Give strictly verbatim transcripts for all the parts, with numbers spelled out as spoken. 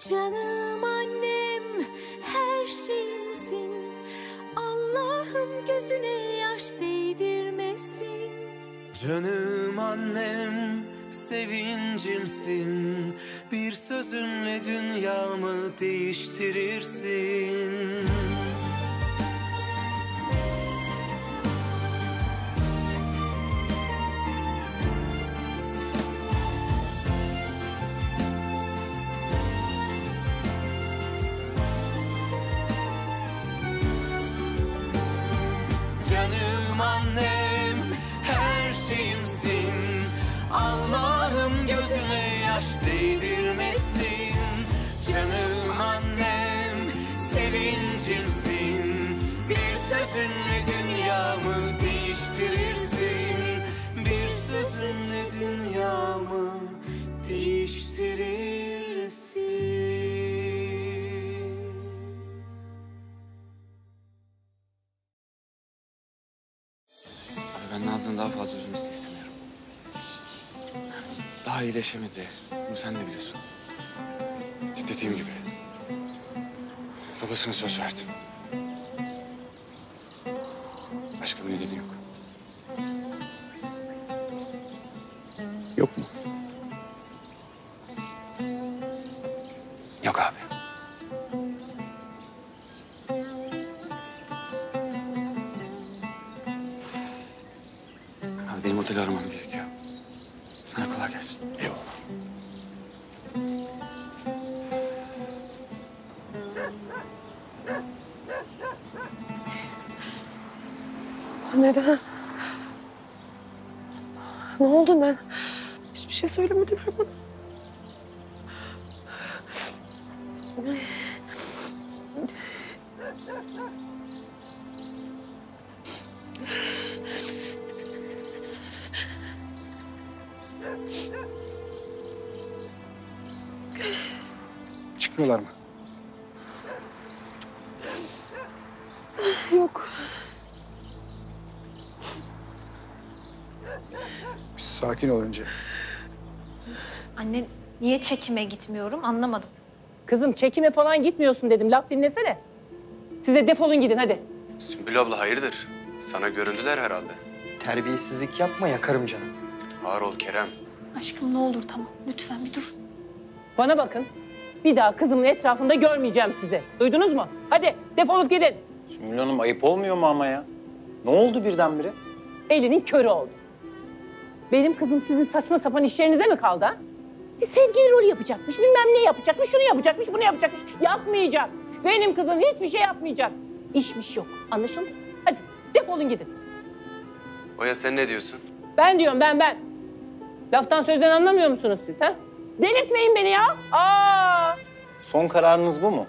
Canım annem, her şeyimsin. Allah'ım gözüne yaş değdirmesin. Canım annem, sevincimsin. Bir sözünle dünyamı değiştirirsin. Canım annem, her şeyimsin. Allah'ım gözüne yaş değdirmesin. Canım annem, sevincimsin. Bir sözünle dünyamı değiştirirsin. Bir sözünle dünyamı değiştirirsin. Ben Nazlı'nın daha fazla üzülmesini istemiyorum. Daha iyileşemedi. Bunu sen de biliyorsun. Dediğim gibi. Babasına söz verdim. Başka bir nedeni yok. Yok mu? Yok abi. Abi benim oteli aramam gerekiyor. Sana kolay gelsin. Eyvallah. Neden? Ne oldu lan? Hiçbir şey söylemediler bana. Çıkmıyorlar mı? Yok. Bir sakin ol önce. Anne, niye çekime gitmiyorum anlamadım. Kızım çekime falan gitmiyorsun dedim. Laf dinlesene. Size defolun gidin hadi. Sümbül abla hayırdır? Sana göründüler herhalde. Terbiyesizlik yapma, yakarım canım. Ağır ol Kerem. Aşkım ne olur tamam. Lütfen bir dur. Bana bakın. Bir daha kızımın etrafında görmeyeceğim sizi. Duydunuz mu? Hadi defolup gidin. Sümbül Hanım ayıp olmuyor mu ama ya? Ne oldu birdenbire? Elinin körü oldu. Benim kızım sizin saçma sapan işlerinize mi kaldı ha? Bir sevgili rolü yapacakmış, bilmem ne yapacakmış, şunu yapacakmış, bunu yapacakmış. Yapmayacak. Benim kızım hiçbir şey yapmayacak. İşmiş yok. Anlaşıldı? Hadi defolun gidin. Oya sen ne diyorsun? Ben diyorum ben ben. Laftan sözden anlamıyor musunuz siz ha? Delirtmeyin beni ya. Aa! Son kararınız bu mu?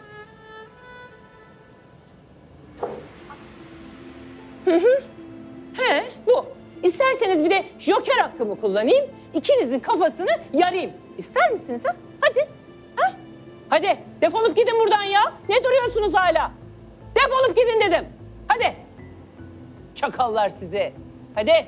Hı hı. He bu. İsterseniz bir de joker hakkımı kullanayım. İkinizin kafasını yarayım. İster misiniz ha? Hadi. Ha? Hadi defolup gidin buradan ya. Ne duruyorsunuz hala? Defolup gidin dedim. Hadi. Çakallar sizi. Hadi.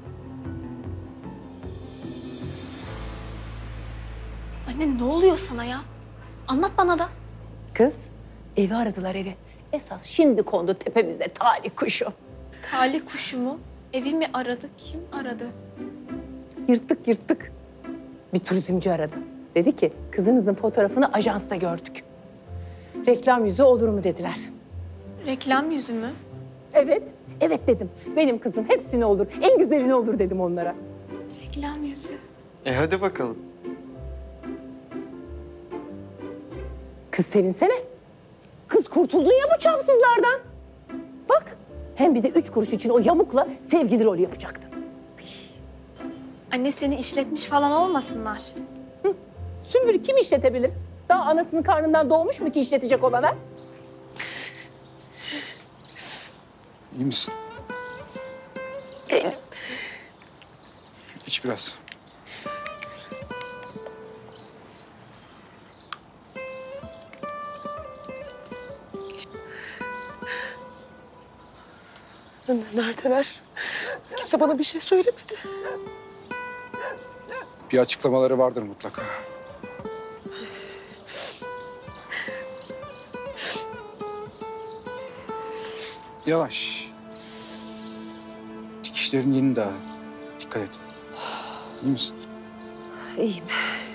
Anne ne oluyor sana ya? Anlat bana da. Kız evi aradılar evi. Esas şimdi kondu tepemize talih kuşu. Talih kuşu mu? Evi mi aradı? Kim aradı? Yırttık yırttık. Bir turizmci aradı. Dedi ki kızınızın fotoğrafını ajansta gördük. Reklam yüzü olur mu dediler. Reklam yüzü mü? Evet, evet dedim. Benim kızım hepsini olur, en güzelini olur dedim onlara. Reklam yüzü. E hadi bakalım. Kız sevinsene. Kız kurtuldun ya bu çamsızlardan. Bak, hem bir de üç kuruş için o yamukla sevgili rolü yapacaktın. Anne seni işletmiş falan olmasınlar. Hı. Sümbül'ü kim işletebilir? Daha anasının karnından doğmuş mu ki işletecek olana? İyi misin? Değilim. İç biraz. Neredeler? Kimse bana bir şey söylemedi. Bir açıklamaları vardır mutlaka. Yavaş. Dikişlerin yeni daha. Dikkat et. İyi misin? İyiyim.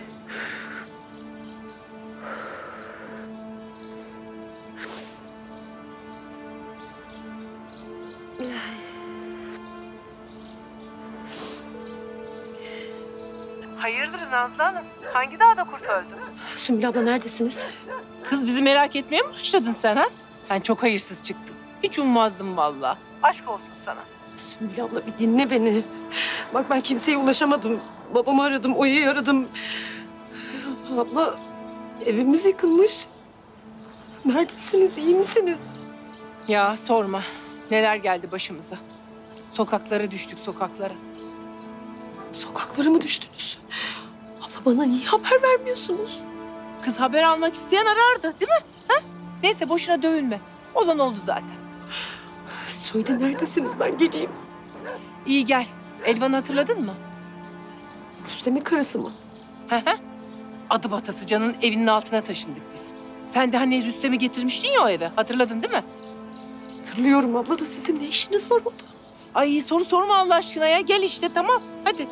Hayırdır Nazlı Hanım? Hangi dağda kurt öldü? Sümbül abla neredesiniz? Kız bizi merak etmeye mi başladın sen ha? Sen çok hayırsız çıktın. Hiç ummazdım vallahi. Aşk olsun sana. Sümbül abla bir dinle beni. Bak ben kimseye ulaşamadım. Babamı aradım, Oya'yı aradım. Abla evimiz yıkılmış. Neredesiniz, iyi misiniz? Ya sorma. Neler geldi başımıza. Sokaklara düştük, sokaklara. Sokaklara mı düştünüz? Abla bana niye haber vermiyorsunuz? Kız haber almak isteyen arardı değil mi? Ha? Neyse boşuna dövünme. Olan oldu zaten. Söyle neredesiniz, ben geleyim. İyi gel. Elvan'ı hatırladın mı? Rüstem'in karısı mı? Hı hı. Adı Batasıcan'ın evinin altına taşındık biz. Sen de hani Rüstem'i getirmiştin ya o eve. Hatırladın değil mi? Hatırlıyorum abla da sizin ne işiniz var orada? Ay soru sorma Allah aşkına ya. Gel işte tamam. Hadi.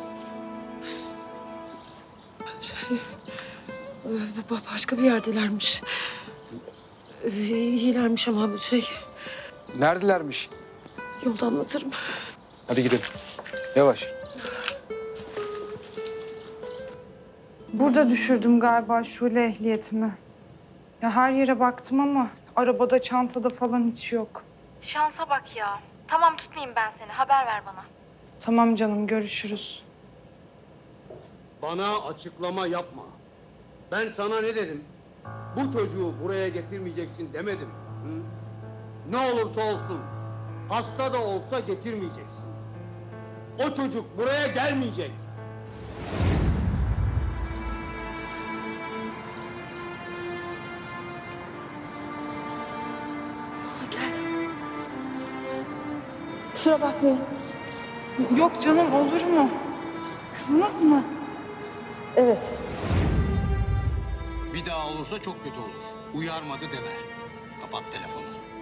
Şey, ba- başka bir yerdelermiş. Ee, İyilermiş ama bu şey. Neredelermiş? Yolda anlatırım. Hadi gidelim. Yavaş. Burada düşürdüm galiba Şule ehliyetimi. Ya her yere baktım ama arabada, çantada falan hiç yok. Şansa bak ya. Tamam tutmayayım ben seni. Haber ver bana. Tamam canım, görüşürüz. Bana açıklama yapma. Ben sana ne dedim? Bu çocuğu buraya getirmeyeceksin demedim. Hı? Ne olursa olsun, hasta da olsa getirmeyeceksin. O çocuk buraya gelmeyecek. Kusura bakmayın. Yok canım, olur mu? Kızınız mı? Evet. Bir daha olursa çok kötü olur. Uyarmadı deme. Kapat telefonu.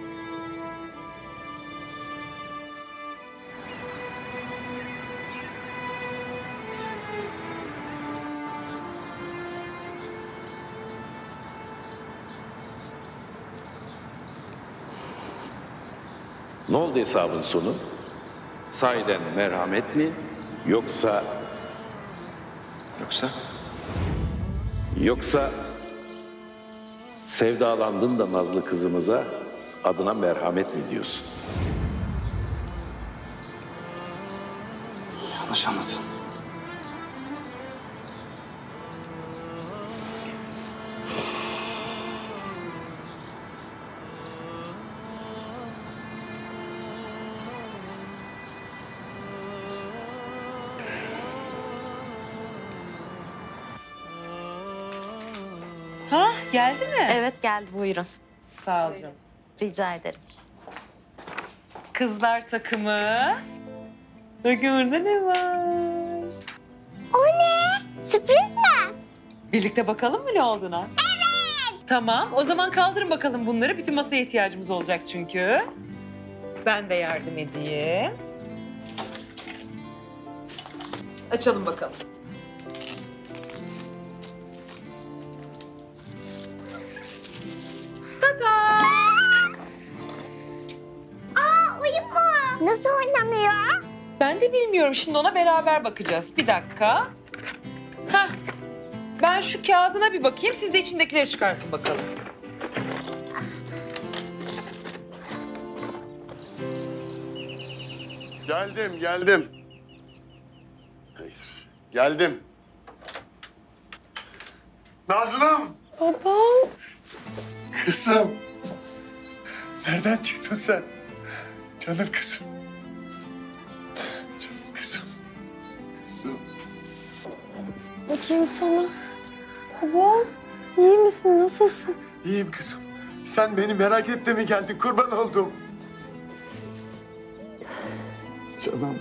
Ne oldu hesabın sonu? Sahiden merhamet mi yoksa... Yoksa? Yoksa sevdalandın da Nazlı kızımıza adına merhamet mi diyorsun? Yanlış anladın. Ha, geldi mi? Evet geldi, buyurun. Sağ ol canım. Rica ederim. Kızlar takımı. Bakın burada ne var? O ne? Sürpriz mi? Birlikte bakalım mı ne olduğuna? Evet. Tamam, o zaman kaldırın bakalım bunları. Bütün masaya ihtiyacımız olacak çünkü. Ben de yardım edeyim. Açalım bakalım. Aa, oyun mu? Nasıl oynanıyor? Ben de bilmiyorum. Şimdi ona beraber bakacağız. Bir dakika. Hah. Ben şu kağıdına bir bakayım. Siz de içindekileri çıkartın bakalım. Geldim, geldim. Hayır, geldim. Nazlım! Babam. Kızım. Nereden çıktın sen? Canım kızım. Canım kızım. Kızım. Bakayım sana. Babam. İyi misin? Nasılsın? İyiyim kızım. Sen beni merak edip de mi geldin? Kurban oldum. Canım.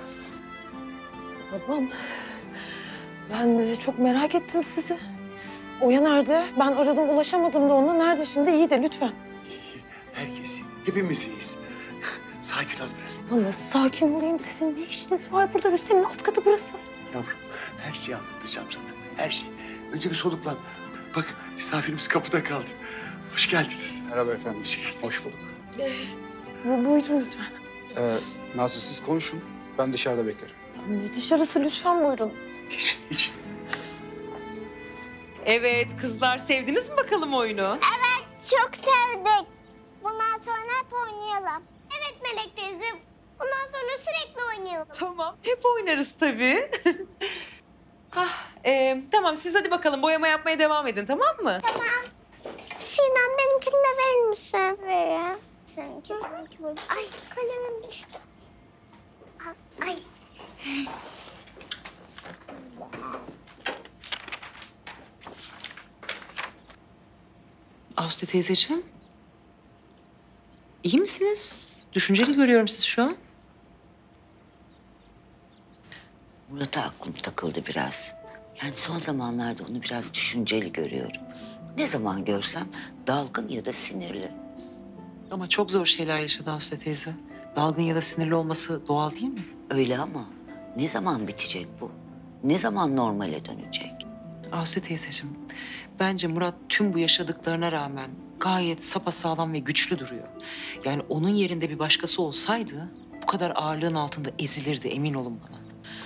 Babam. Ben de çok merak ettim sizi. Oya nerede? Ben aradım ulaşamadım da ona. Nerede şimdi? İyi de lütfen. Herkes iyi. Hepimiz iyiyiz. Sakin ol biraz. Ya nasıl sakin olayım? Sizin ne işiniz var burada? Rüstem'in alt katı burası. Yavrum her şeyi anlatacağım sana. Her şey. Önce bir soluklan. Bak misafirimiz kapıda kaldı. Hoş geldiniz. Merhaba efendim. Hoş geldiniz. Hoş bulduk. Bu, buyurun lütfen. Ee, Nazlı siz konuşun. Ben dışarıda beklerim. Ne dışarısı? Lütfen buyurun. Hiç, hiç. Evet kızlar, sevdiniz mi bakalım oyunu? Evet, çok sevdik. Bundan sonra hep oynayalım. Evet Melek teyze, bundan sonra sürekli oynayalım. Tamam, hep oynarız tabii. Hah, e, tamam siz hadi bakalım boyama yapmaya devam edin, tamam mı? Tamam. Sinem benimkini de verir misin? Veririm. Seninki, seninki burada. Ay kalemim düştü. Ay. Aslı teyzeciğim. İyi misiniz? Düşünceli görüyorum sizi şu an. Murat'a aklım takıldı biraz. Yani son zamanlarda onu biraz düşünceli görüyorum. Ne zaman görsem dalgın ya da sinirli. Ama çok zor şeyler yaşadı Aslı teyze. Dalgın ya da sinirli olması doğal değil mi? Öyle ama ne zaman bitecek bu? Ne zaman normale dönecek? Aslı teyzeciğim, bence Murat tüm bu yaşadıklarına rağmen gayet sapasağlam ve güçlü duruyor. Yani onun yerinde bir başkası olsaydı bu kadar ağırlığın altında ezilirdi, emin olun bana.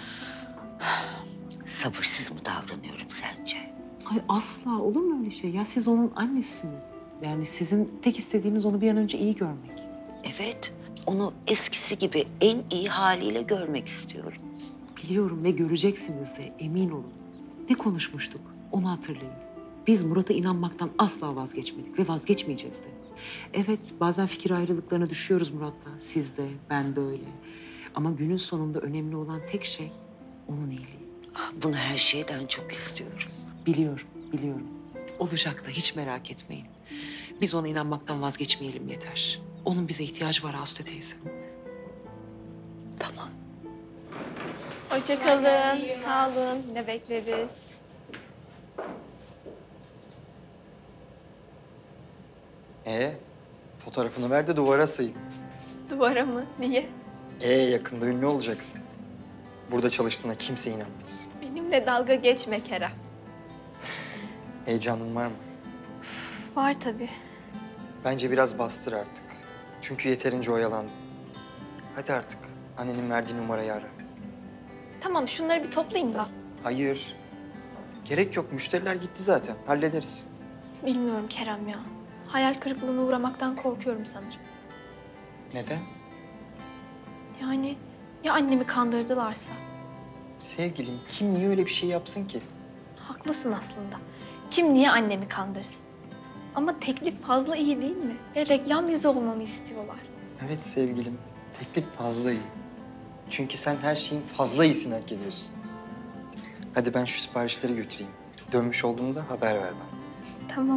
Sabırsız mı davranıyorum sence? Ay asla olur mu öyle şey? Ya siz onun annesiniz. Yani sizin tek istediğiniz onu bir an önce iyi görmek. Evet, onu eskisi gibi en iyi haliyle görmek istiyorum. Biliyorum ve göreceksiniz de emin olun. Ne konuşmuştuk onu hatırlayın. Biz Murat'a inanmaktan asla vazgeçmedik ve vazgeçmeyeceğiz de. Evet bazen fikir ayrılıklarına düşüyoruz Murat'la. Siz de, ben de öyle. Ama günün sonunda önemli olan tek şey onun iyiliği. Bunu her şeyden çok istiyorum. Biliyorum, biliyorum. Olacak da hiç merak etmeyin. Biz ona inanmaktan vazgeçmeyelim yeter. Onun bize ihtiyacı var Aslı teyze. Tamam. Hoşça kalın. Sağ olun. Ne bekleriz? Ee, fotoğrafını ver de duvara asayım. Duvara mı? Niye? Ee, yakında ünlü olacaksın. Burada çalıştığına kimse inanmaz. Benimle dalga geçme Kerem. Heyecanın var mı? Var tabii. Bence biraz bastır artık. Çünkü yeterince oyalandın. Hadi artık annenin verdiği numarayı ara. Tamam şunları bir toplayayım da. Hayır. Gerek yok. Müşteriler gitti zaten. Hallederiz. Bilmiyorum Kerem ya. Hayal kırıklığına uğramaktan korkuyorum sanırım. Neden? Yani ya annemi kandırdılarsa? Sevgilim, kim niye öyle bir şey yapsın ki? Haklısın aslında. Kim niye annemi kandırsın? Ama teklif fazla iyi değil mi? Ya reklam yüzü olmamı istiyorlar. Evet sevgilim, teklif fazla iyi. Çünkü sen her şeyin fazla iyisini hak ediyorsun. Hadi ben şu siparişleri götüreyim. Dönmüş olduğumda haber ver bana. Tamam.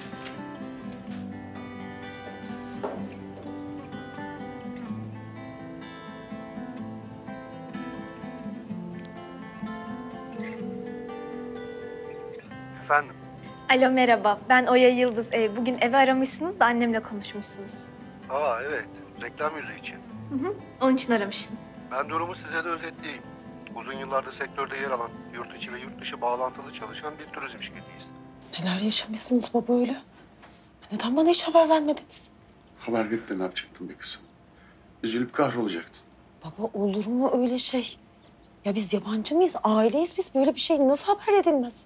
Efendim? Alo merhaba. Ben Oya Yıldız. Ee, bugün evi aramışsınız da annemle konuşmuşsunuz. Aa evet, reklam yüzü için. Hı hı. Onun için aramıştım. Ben durumu size de özetleyeyim. Uzun yıllardır sektörde yer alan, yurt içi ve yurt dışı bağlantılı çalışan bir turizm şirketiyiz. Neler yaşamışsınız baba öyle? Neden bana hiç haber vermediniz? Haber verip de ne yapacaktın be kızım? Üzülüp kahrolacaktın. Baba olur mu öyle şey? Ya biz yabancı mıyız? Aileyiz biz. Böyle bir şey nasıl haber edilmez?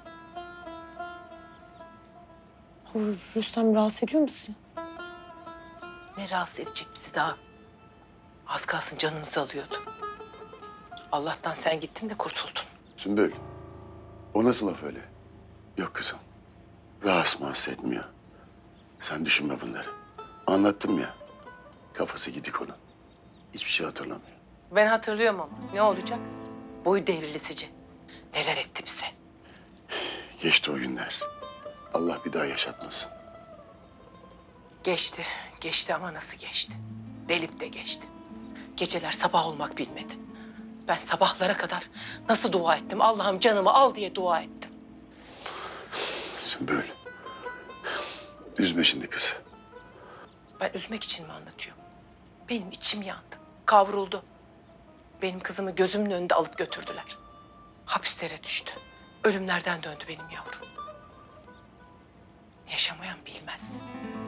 Rüstem rahatsız ediyor musun? Ne rahatsız edecek bizi daha? Az kalsın canımızı alıyordu. Allah'tan sen gittin de kurtuldun. Sümbül, o nasıl laf öyle? Yok kızım, rahatsız mahsus etmiyor. Sen düşünme bunları. Anlattım ya, kafası gidik onun. Hiçbir şey hatırlamıyor. Ben hatırlıyorum ama ne olacak? Boyu devrilisici. Neler etti bize. Geçti o günler. Allah bir daha yaşatmasın. Geçti, geçti ama nasıl geçti? Delip de geçti. Geceler sabah olmak bilmedi. Ben sabahlara kadar nasıl dua ettim? Allah'ım canımı al diye dua ettim. Sümbül. Üzme şimdi kızı. Ben üzmek için mi anlatıyorum? Benim içim yandı, kavruldu. Benim kızımı gözümün önünde alıp götürdüler. Hapislere düştü. Ölümlerden döndü benim yavrum. Yaşamayan bilmez.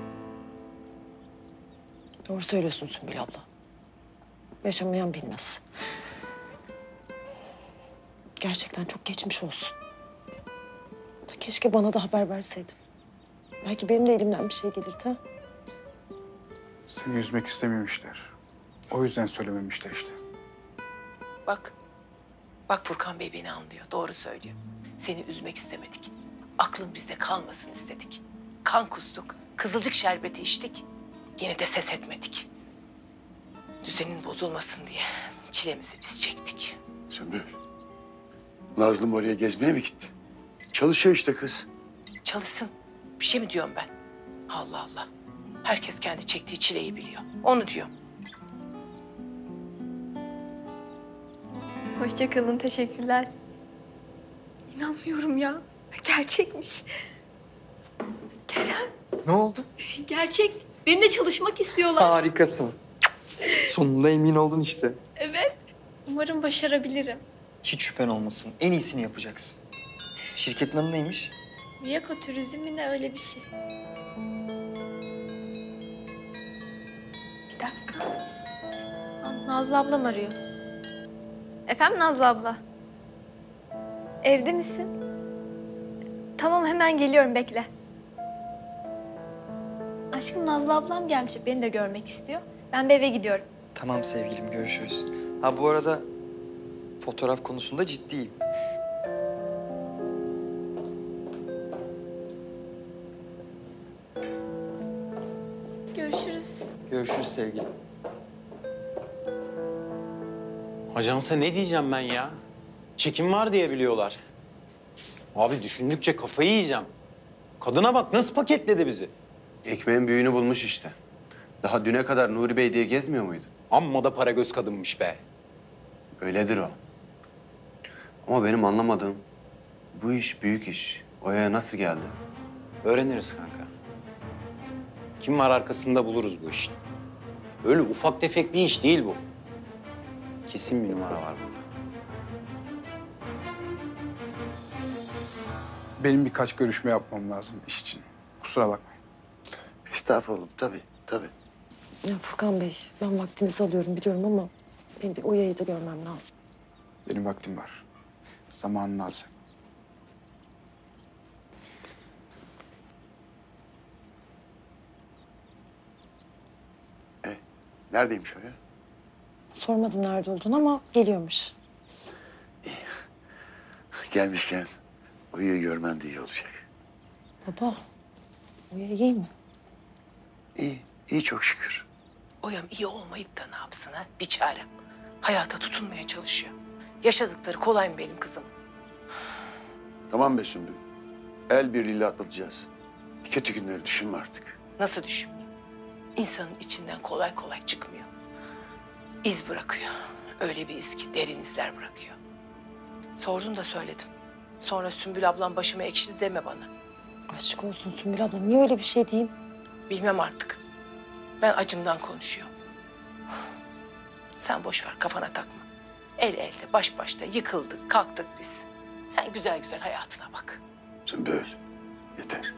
Doğru söylüyorsun Sümbül abla. Yaşamayan bilmez. Gerçekten çok geçmiş olsun. Keşke bana da haber verseydin. Belki benim de elimden bir şey gelirdi ha. Seni üzmek istememişler. O yüzden söylememişler işte. Bak, bak Furkan Bey beni anlıyor, doğru söylüyor. Seni üzmek istemedik. Aklın bizde kalmasın istedik. Kan kustuk, kızılcık şerbeti içtik. Yine de ses etmedik. Düzenin bozulmasın diye çilemizi biz çektik. Sümbül. Nazlı'm oraya gezmeye mi gitti? Çalışıyor işte kız. Çalışsın. Bir şey mi diyorum ben? Allah Allah. Herkes kendi çektiği çileyi biliyor. Onu diyor. Hoşça kalın, teşekkürler. İnanmıyorum ya. Gerçekmiş. Kerem, Ne oldu? gerçek. Benimle çalışmak istiyorlar. Harikasın. Sonunda emin oldun işte. Evet. Umarım başarabilirim. Hiç şüphen olmasın. En iyisini yapacaksın. Şirketin adı neymiş? Viyako Turizm mi ne öyle bir şey. Bir dakika. Aa, Nazlı ablam arıyor. Efendim Nazlı abla? Evde misin? Tamam hemen geliyorum bekle. Aşkım Nazlı ablam gelmiş. Beni de görmek istiyor. Ben bir eve gidiyorum. Tamam sevgilim, görüşürüz. Ha bu arada fotoğraf konusunda ciddiyim. Görüşürüz. Görüşürüz sevgilim. Ajansa ne diyeceğim ben ya? Çekim var diye biliyorlar. Abi düşündükçe kafayı yiyeceğim. Kadına bak nasıl paketledi bizi. Ekmeğin büyüğünü bulmuş işte. Daha düne kadar Nuri Bey diye gezmiyor muydu? Amma da para göz kadınmış be. Öyledir o. Ama benim anlamadığım, bu iş büyük iş. Oya'ya nasıl geldi? Öğreniriz kanka. Kim var arkasında buluruz bu işin. Öyle ufak tefek bir iş değil bu. Kesin bir numara var bunda. Benim birkaç görüşme yapmam lazım iş için. Kusura bakmayın. Estağfurullah, tabii, tabii. Ya Furkan Bey, ben vaktinizi alıyorum biliyorum ama benim bir Oya'yı da görmem lazım. Benim vaktim var. Zamanını al sen. E, neredeymiş o ya? Sormadım nerede olduğunu ama geliyormuş. Gelmişken Oya'yı görmen de iyi olacak. Baba, Oya iyi mi? İyi, iyi çok şükür. Oyam iyi olmayıp da ne yapsın ha? Bir çarem. Hayata tutunmaya çalışıyor. Yaşadıkları kolay mı benim kızım? Tamam be Sümbül. El birliğiyle atlatacağız. Kötü günleri düşünme artık. Nasıl düşünmeyeyim? İnsanın içinden kolay kolay çıkmıyor. İz bırakıyor. Öyle bir iz ki derin izler bırakıyor. Sordum da söyledim. Sonra Sümbül ablam başıma ekşidi deme bana. Aşk olsun Sümbül abla, niye öyle bir şey diyeyim? Bilmem artık. Ben acımdan konuşuyorum. Sen boş ver, kafana takma. El elde, baş başta yıkıldık, kalktık biz. Sen güzel güzel hayatına bak. Sümbül, yeter.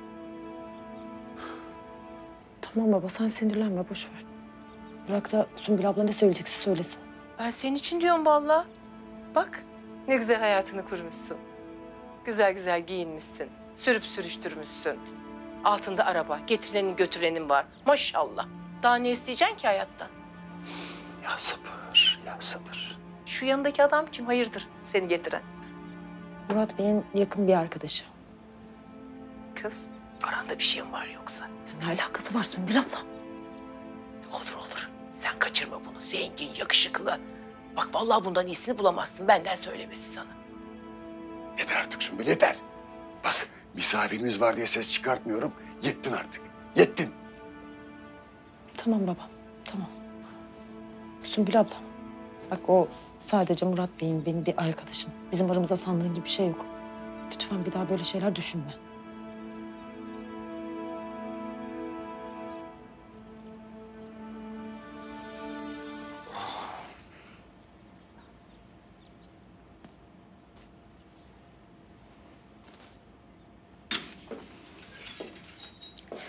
Tamam baba, sen sinirlenme, boş ver. Bırak da Sümbül abla ne söyleyecekse söylesin. Ben senin için diyorum vallahi. Bak, ne güzel hayatını kurmuşsun. Güzel güzel giyinmişsin. Sürüp sürüştürmüşsün. Altında araba, getirenin götürenin var. Maşallah. Daha ne isteyeceksin ki hayattan? Ya sabır, ya sabır. Şu yanındaki adam kim? Hayırdır seni getiren? Murat Bey'in yakın bir arkadaşı. Kız, aranda bir şey mi var yoksa? Ne alakası var Sümbül abla? Olur olur. Sen kaçırma bunu. Zengin, yakışıklı. Bak vallahi bundan iyisini bulamazsın. Benden söylemesi sana. Yeter artık Sümbül, yeter. Bak, misafirimiz var diye ses çıkartmıyorum. Yettin artık, yettin. Tamam baba, tamam. Sümbül abla, bak o sadece Murat Bey'in benim bir arkadaşım. Bizim aramızda sandığın gibi bir şey yok. Lütfen bir daha böyle şeyler düşünme.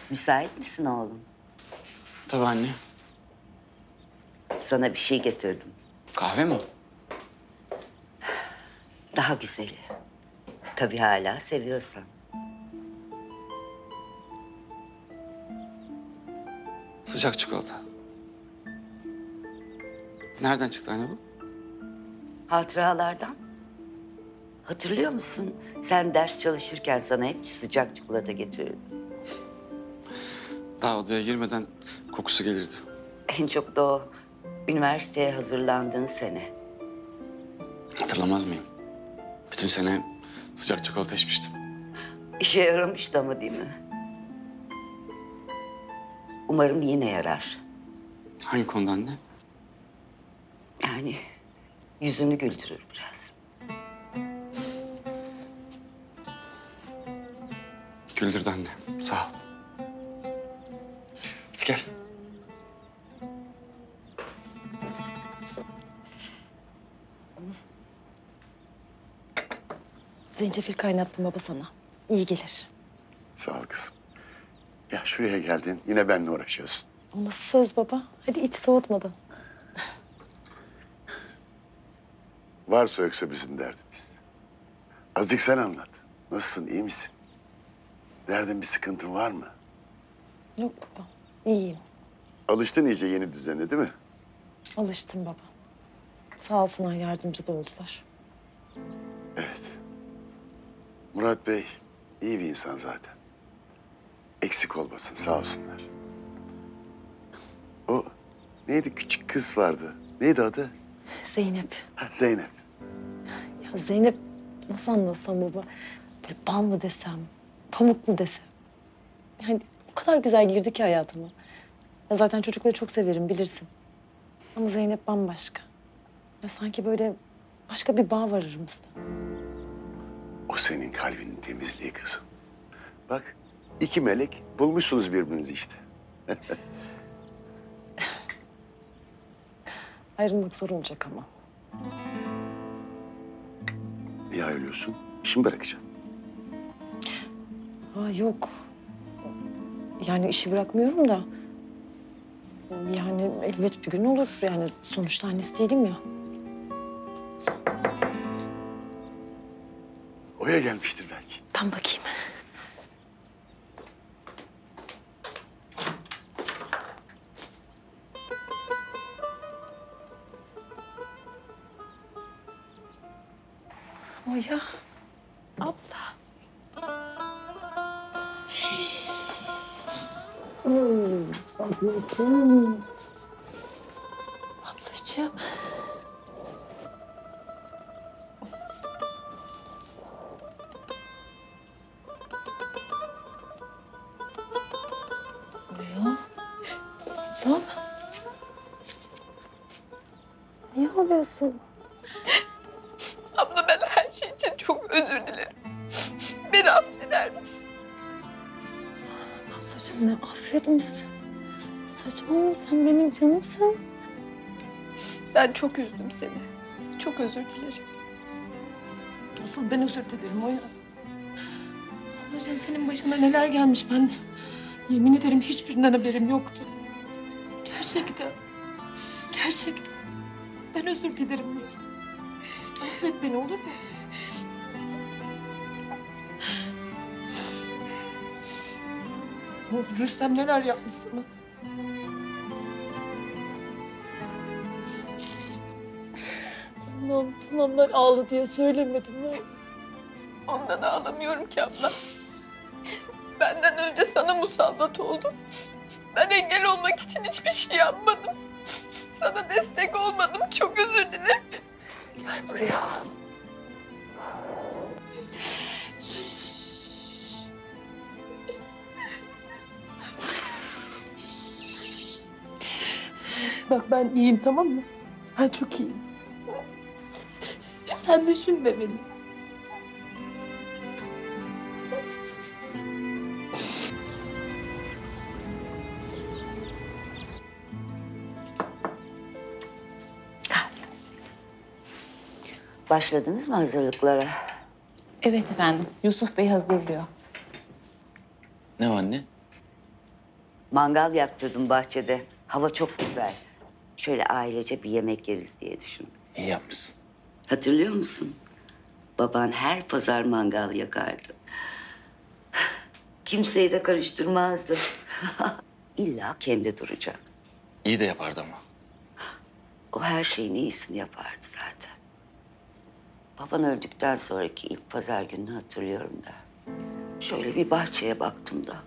Müsait misin oğlum? Tabii anne. Sana bir şey getirdim. Kahve mi o? Daha güzeli. Tabii hala seviyorsan. Sıcak çikolata. Nereden çıktı anne bu? Hatıralardan. Hatırlıyor musun? Sen ders çalışırken sana hep sıcak çikolata getirirdim. Daha odaya girmeden kokusu gelirdi. En çok da o üniversiteye hazırlandığın sene. Hatırlamaz mıyım? Bütün sene sıcak çikolata içmiştim. İşe yaramıştı ama değil mi? Umarım yine yarar. Hangi konuda anne? Yani yüzünü güldürür biraz. Güldürdü anne. Sağ ol. Hadi gel. Zencefil kaynattım baba sana. İyi gelir. Sağ ol kızım. Ya şuraya geldin, yine benimle uğraşıyorsun. O nasıl söz baba? Hadi iç soğutmadan. Varsa yoksa bizim derdimiz. Azıcık sen anlat. Nasılsın, iyi misin? Derdin, bir sıkıntın var mı? Yok baba. İyiyim. Alıştın iyice yeni düzene değil mi? Alıştım baba. Sağ olsunlar, yardımcı da oldular. Evet. Murat Bey iyi bir insan zaten. Eksik olmasın, sağ olsunlar. O neydi, küçük kız vardı. Neydi adı? Zeynep. Ha, Zeynep. Ya Zeynep nasıl anlatsam baba? Böyle bal mı desem, pamuk mu desem? Yani o kadar güzel girdi ki hayatıma. Ya zaten çocukları çok severim, bilirsin. Ama Zeynep bambaşka. Ya sanki böyle başka bir bağ var aramızda. O senin kalbinin temizliği kızım. Bak, iki melek bulmuşsunuz birbirinizi işte. Ayrılmak zor olacak ama. Niye ayrılıyorsun? İşimi bırakacağım. Ha yok. Yani işi bırakmıyorum da. Yani elbet bir gün olur. Yani sonuçta annesi değilim ya. Oya gelmiştir belki. Ben bakayım. Oya. Abla. Hmm, ablacığım. Ablacığım. Oya. Ablam. Niye ağlıyorsun? Abla ben her şey için çok özür dilerim. Beni affeder misin? Ablacığım ne affetmişsin? Saçmalama, sen benim canımsın. Ben çok üzdüm seni. Çok özür dilerim. Asıl ben özür dilerim Oya. Ablacığım senin başına neler gelmiş ben yemin ederim hiçbirinden haberim yoktu. Gerçekten. Gerçekten. Ben özür dilerim kızım. Affet beni, olur mu? Of, Rüstem neler yapmış sana? Tamam, tamam ben ağlı diye söylemedim. Ne? Ondan ağlamıyorum ki abla. Benden önce sana musallat oldum. Ben engel olmak için hiçbir şey yapmadım. Sana destek olmadım. Çok özür dilerim. Gel buraya. Bak ben iyiyim, tamam mı? Ben çok iyiyim. Sen düşünme beni. Başladınız mı hazırlıklara? Evet efendim. Yusuf Bey hazırlıyor. Ne o anne? Mangal yaktırdım bahçede. Hava çok güzel. Şöyle ailece bir yemek yeriz diye düşündüm. İyi yapmışsın. Hatırlıyor musun? Baban her pazar mangal yakardı. Kimseyi de karıştırmazdı. İlla kendi duracak. İyi de yapardı ama. O her şeyin iyisini yapardı zaten. Baban öldükten sonraki ilk pazar gününü hatırlıyorum da. Şöyle bir bahçeye baktım da.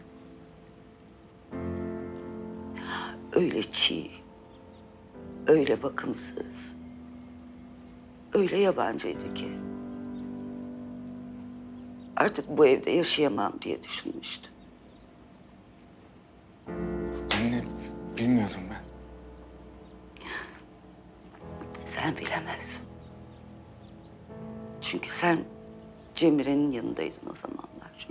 Öyle çiğ, öyle bakımsız, öyle yabancıydı ki. Artık bu evde yaşayamam diye düşünmüştüm. Anne, bilmiyordum ben. Sen bilemezsin. Çünkü sen Cemire'nin yanındaydın o zamanlar.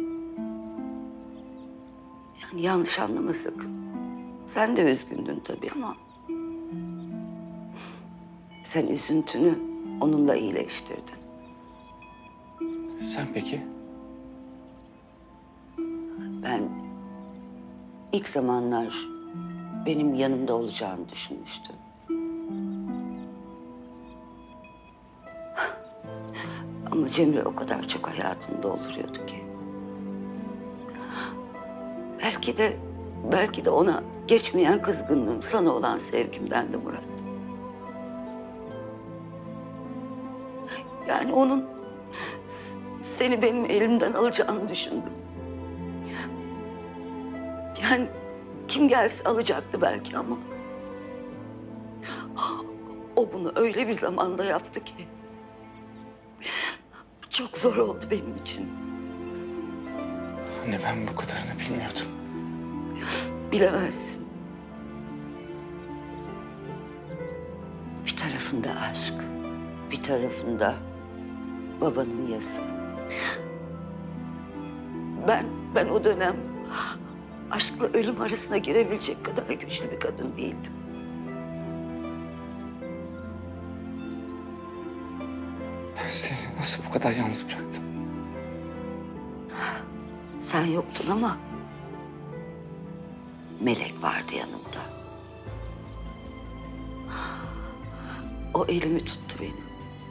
Yani yanlış anlama sakın. Sen de üzgündün tabii ama... sen üzüntünü onunla iyileştirdin. Sen peki? Ben ilk zamanlar benim yanımda olacağını düşünmüştüm. Ama Cemre o kadar çok hayatını dolduruyordu ki. Belki de, belki de ona geçmeyen kızgınlığım sana olan sevgimden de Murat. Yani onun seni benim elimden alacağını düşündüm. Yani kim gelse alacaktı belki ama... o bunu öyle bir zamanda yaptı ki... çok zor oldu benim için. Anne ben bu kadarını bilmiyordum. Bilemezsin. Bir tarafında aşk, bir tarafında babanın yası. Ben, ben o dönem aşkla ölüm arasına girebilecek kadar güçlü bir kadın değildim. Ben seni nasıl bu kadar yalnız bıraktım? Sen yoktun ama Melek vardı yanımda. O elimi tuttu benim.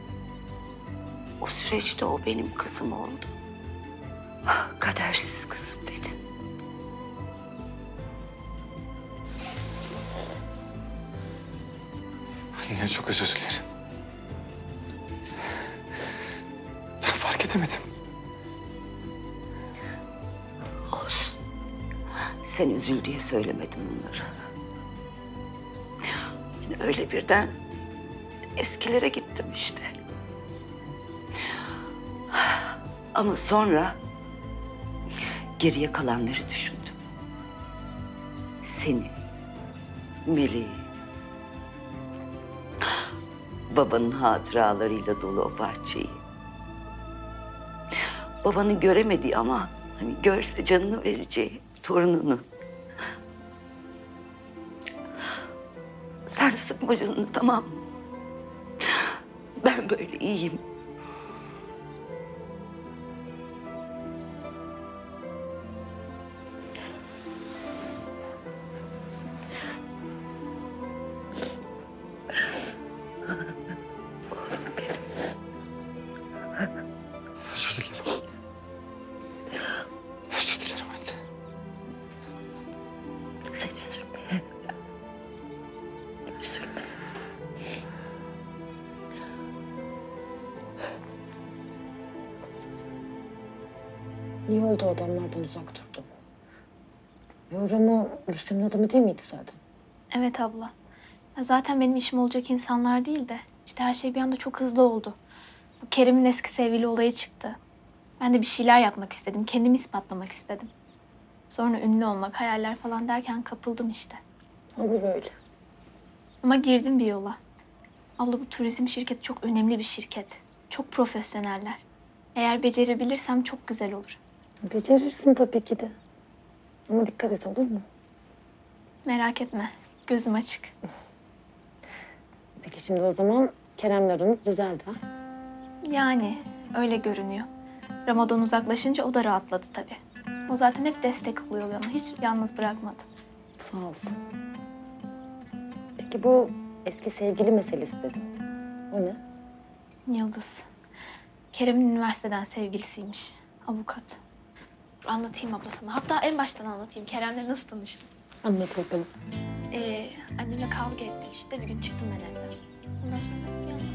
O süreçte o benim kızım oldu. Kadersiz kızım benim. Anne çok özür dilerim. Ben fark edemedim. Olsun. Sen üzül diye söylemedim bunları. Yine öyle birden eskilere gittim işte. Ama sonra geriye kalanları düşündüm. Seni, Melek'i, babanın hatıralarıyla dolu o bahçeyi. Babanın göremediği ama hani görse canını vereceği torununu. Sen sıkma canını, tamam mı? Ben böyle iyiyim. Özür dilerim. Özür dilerim anne. Sen üzülme. Üzülme. İyi oldu o adamlardan uzak durdum. Yo, Ramo Rüstem'in adamı değil miydi zaten? Evet abla. Ya zaten benim işim olacak insanlar değil de işte her şey bir anda çok hızlı oldu. Bu Kerim'in eski sevgili olayı çıktı. Ben de bir şeyler yapmak istedim. Kendimi ispatlamak istedim. Sonra ünlü olmak, hayaller falan derken kapıldım işte. Olur öyle. Ama girdim bir yola. Abla bu turizm şirketi çok önemli bir şirket. Çok profesyoneller. Eğer becerebilirsem çok güzel olur. Becerirsin tabii ki de. Ama dikkat et, olur mu? Merak etme. Gözüm açık. Peki şimdi o zaman Kerem'le aranız düzeldi ha? Yani öyle görünüyor. Ramazan uzaklaşınca o da rahatladı tabii. O zaten hep destek oluyor bana. Hiç yalnız bırakmadı. Sağ olsun. Peki bu eski sevgili meselesi dedim. O ne? Yıldız. Kerem'in üniversiteden sevgilisiymiş. Avukat. Dur anlatayım abla sana. Hatta en baştan anlatayım. Kerem'le nasıl tanıştım. Anlat bakalım. Ee, annemle kavga ettim işte. Bir gün çıktım ben evden. Ondan sonra bir anda...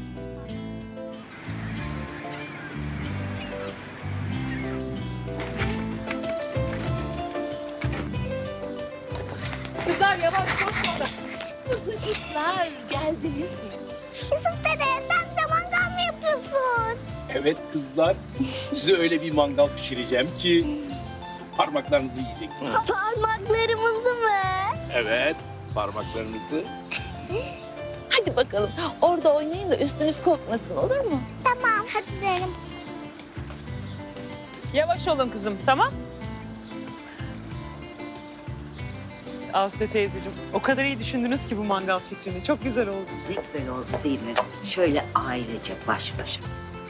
Kızlar yavaş koşma. Kuzucuklar geldiniz mi? Yusuf dede sen de mangal mı yapıyorsun? Evet kızlar, size öyle bir mangal pişireceğim ki parmaklarınızı yiyeceksiniz. Parmaklarımızı mı? Evet, parmaklarınızı. Hadi bakalım orada oynayın da üstünüz kokmasın olur mu? Tamam hadi benim. Yavaş olun kızım, tamam? Aslı teyzeciğim, o kadar iyi düşündünüz ki bu mangal fikrini. Çok güzel oldu. Ne güzel oldu değil mi? Şöyle ailece baş başa.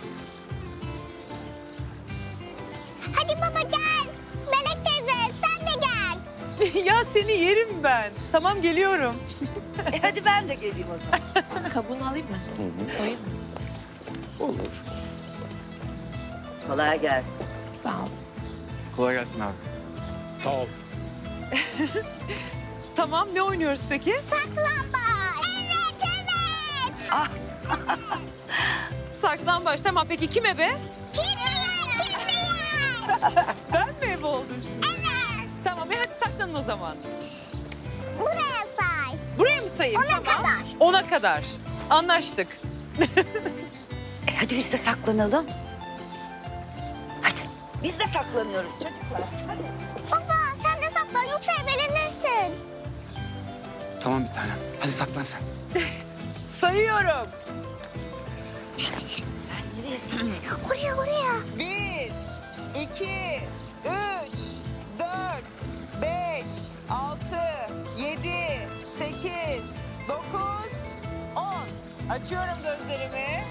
Hadi baba gel. Melek teyze sen de gel. Ya seni yerim ben. Tamam geliyorum. E hadi ben de geleyim o zaman. Kabuğunu alayım mı? Soyayım mı? Olur. Kolay gelsin. Sağ ol. Kolay gelsin abi. Sağ ol. Tamam, ne oynuyoruz peki? Saklambaç. Evet evet. Ah. Saklambaç, tamam. Peki kim ebe? Kim bilir kim bilir. Ben mi ebe oldum şimdi? Evet. Tamam, e hadi saklanın o zaman. Buraya say. Buraya mı sayayım? Ona Tamam. kadar. Ona kadar. Anlaştık. E hadi biz de saklanalım. Hadi biz de saklanıyoruz çocuklar. Hadi. Baba sen de saklan yoksa ebelenirsin. Tamam bir tanem. Hadi saklan sen. Sayıyorum. Oraya oraya. Bir, iki, üç, dört, beş, altı, yedi, sekiz, dokuz, on. Açıyorum gözlerimi.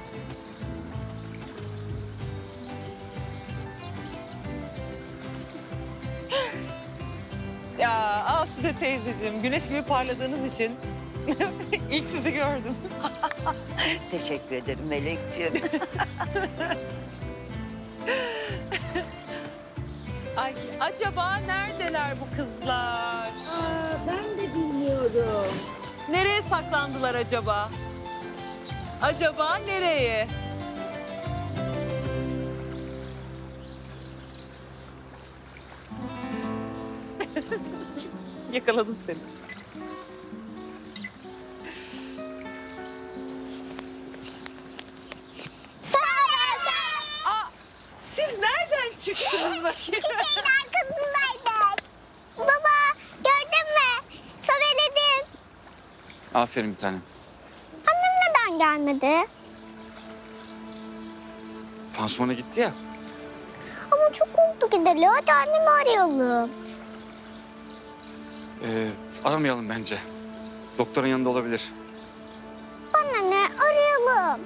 Ya Asude teyzeciğim, güneş gibi parladığınız için ilk sizi gördüm. Teşekkür ederim Melekciğim. Ay acaba neredeler bu kızlar? Aa, ben de bilmiyorum. Nereye saklandılar acaba? Acaba nereye? Yakaladım seni. Aa, siz nereden çıktınız bakayım? Çiçeğin arkasındaydık. Baba gördün mü? Sobeledim. Aferin bir tanem. Annem neden gelmedi? Pansumana gitti ya. Ama çok oldu gideli. Hadi annemi arayalım. Ee, aramayalım bence. Doktorun yanında olabilir. Bana ne? Arayalım.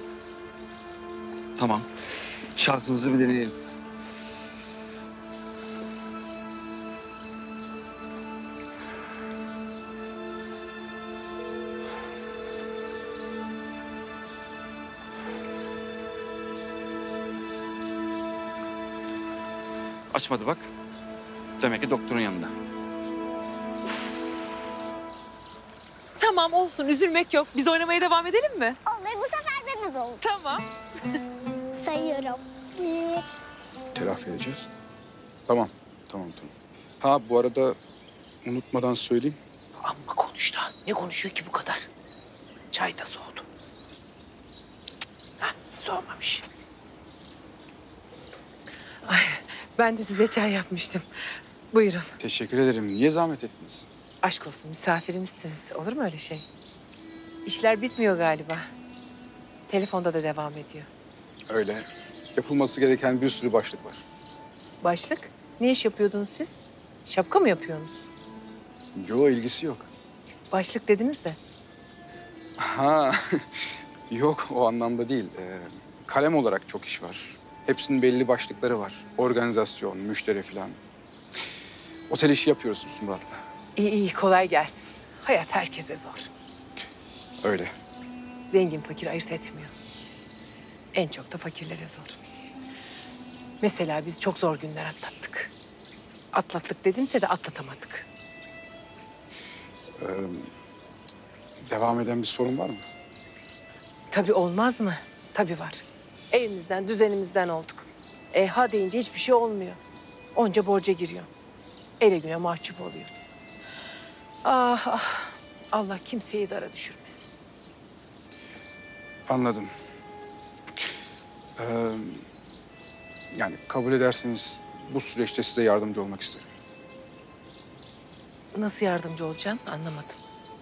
Tamam. Şansımızı bir deneyelim. Açmadı bak. Demek ki doktorun yanında. Tamam olsun, üzülmek yok. Biz oynamaya devam edelim mi? Olur bu sefer ben de olur. Tamam. Sayıyorum. Bir. Telafi edeceğiz. Tamam, tamam, tamam. Ha bu arada unutmadan söyleyeyim. Amma konuştu. Ne konuşuyor ki bu kadar? Çay da soğudu. Hah, soğumamış. Ay, ben de size çay yapmıştım. Buyurun. Teşekkür ederim. Niye zahmet ettiniz? Aşk olsun, misafirimizsiniz. Olur mu öyle şey? İşler bitmiyor galiba. Telefonda da devam ediyor. Öyle. Yapılması gereken bir sürü başlık var. Başlık? Ne iş yapıyordunuz siz? Şapka mı yapıyorsunuz? Yo ilgisi yok. Başlık dediniz de. Ha yok o anlamda değil. Ee, kalem olarak çok iş var. Hepsinin belli başlıkları var. Organizasyon, müşteri falan. Otel işi yapıyorsunuz Murat'la. İyi iyi kolay gelsin. Hayat herkese zor. Öyle. Zengin fakir ayırt etmiyor. En çok da fakirlere zor. Mesela biz çok zor günler atlattık. Atlattık dedimse de atlatamadık. Ee, devam eden bir sorun var mı? Tabii olmaz mı? Tabii var. Evimizden, düzenimizden olduk. E ha deyince hiçbir şey olmuyor. Onca borca giriyor. Ele güne mahcup oluyor. Ah ah. Allah kimseyi dara düşürmesin. Anladım. Ee, yani kabul ederseniz bu süreçte size yardımcı olmak isterim. Nasıl yardımcı olacaksın anlamadım.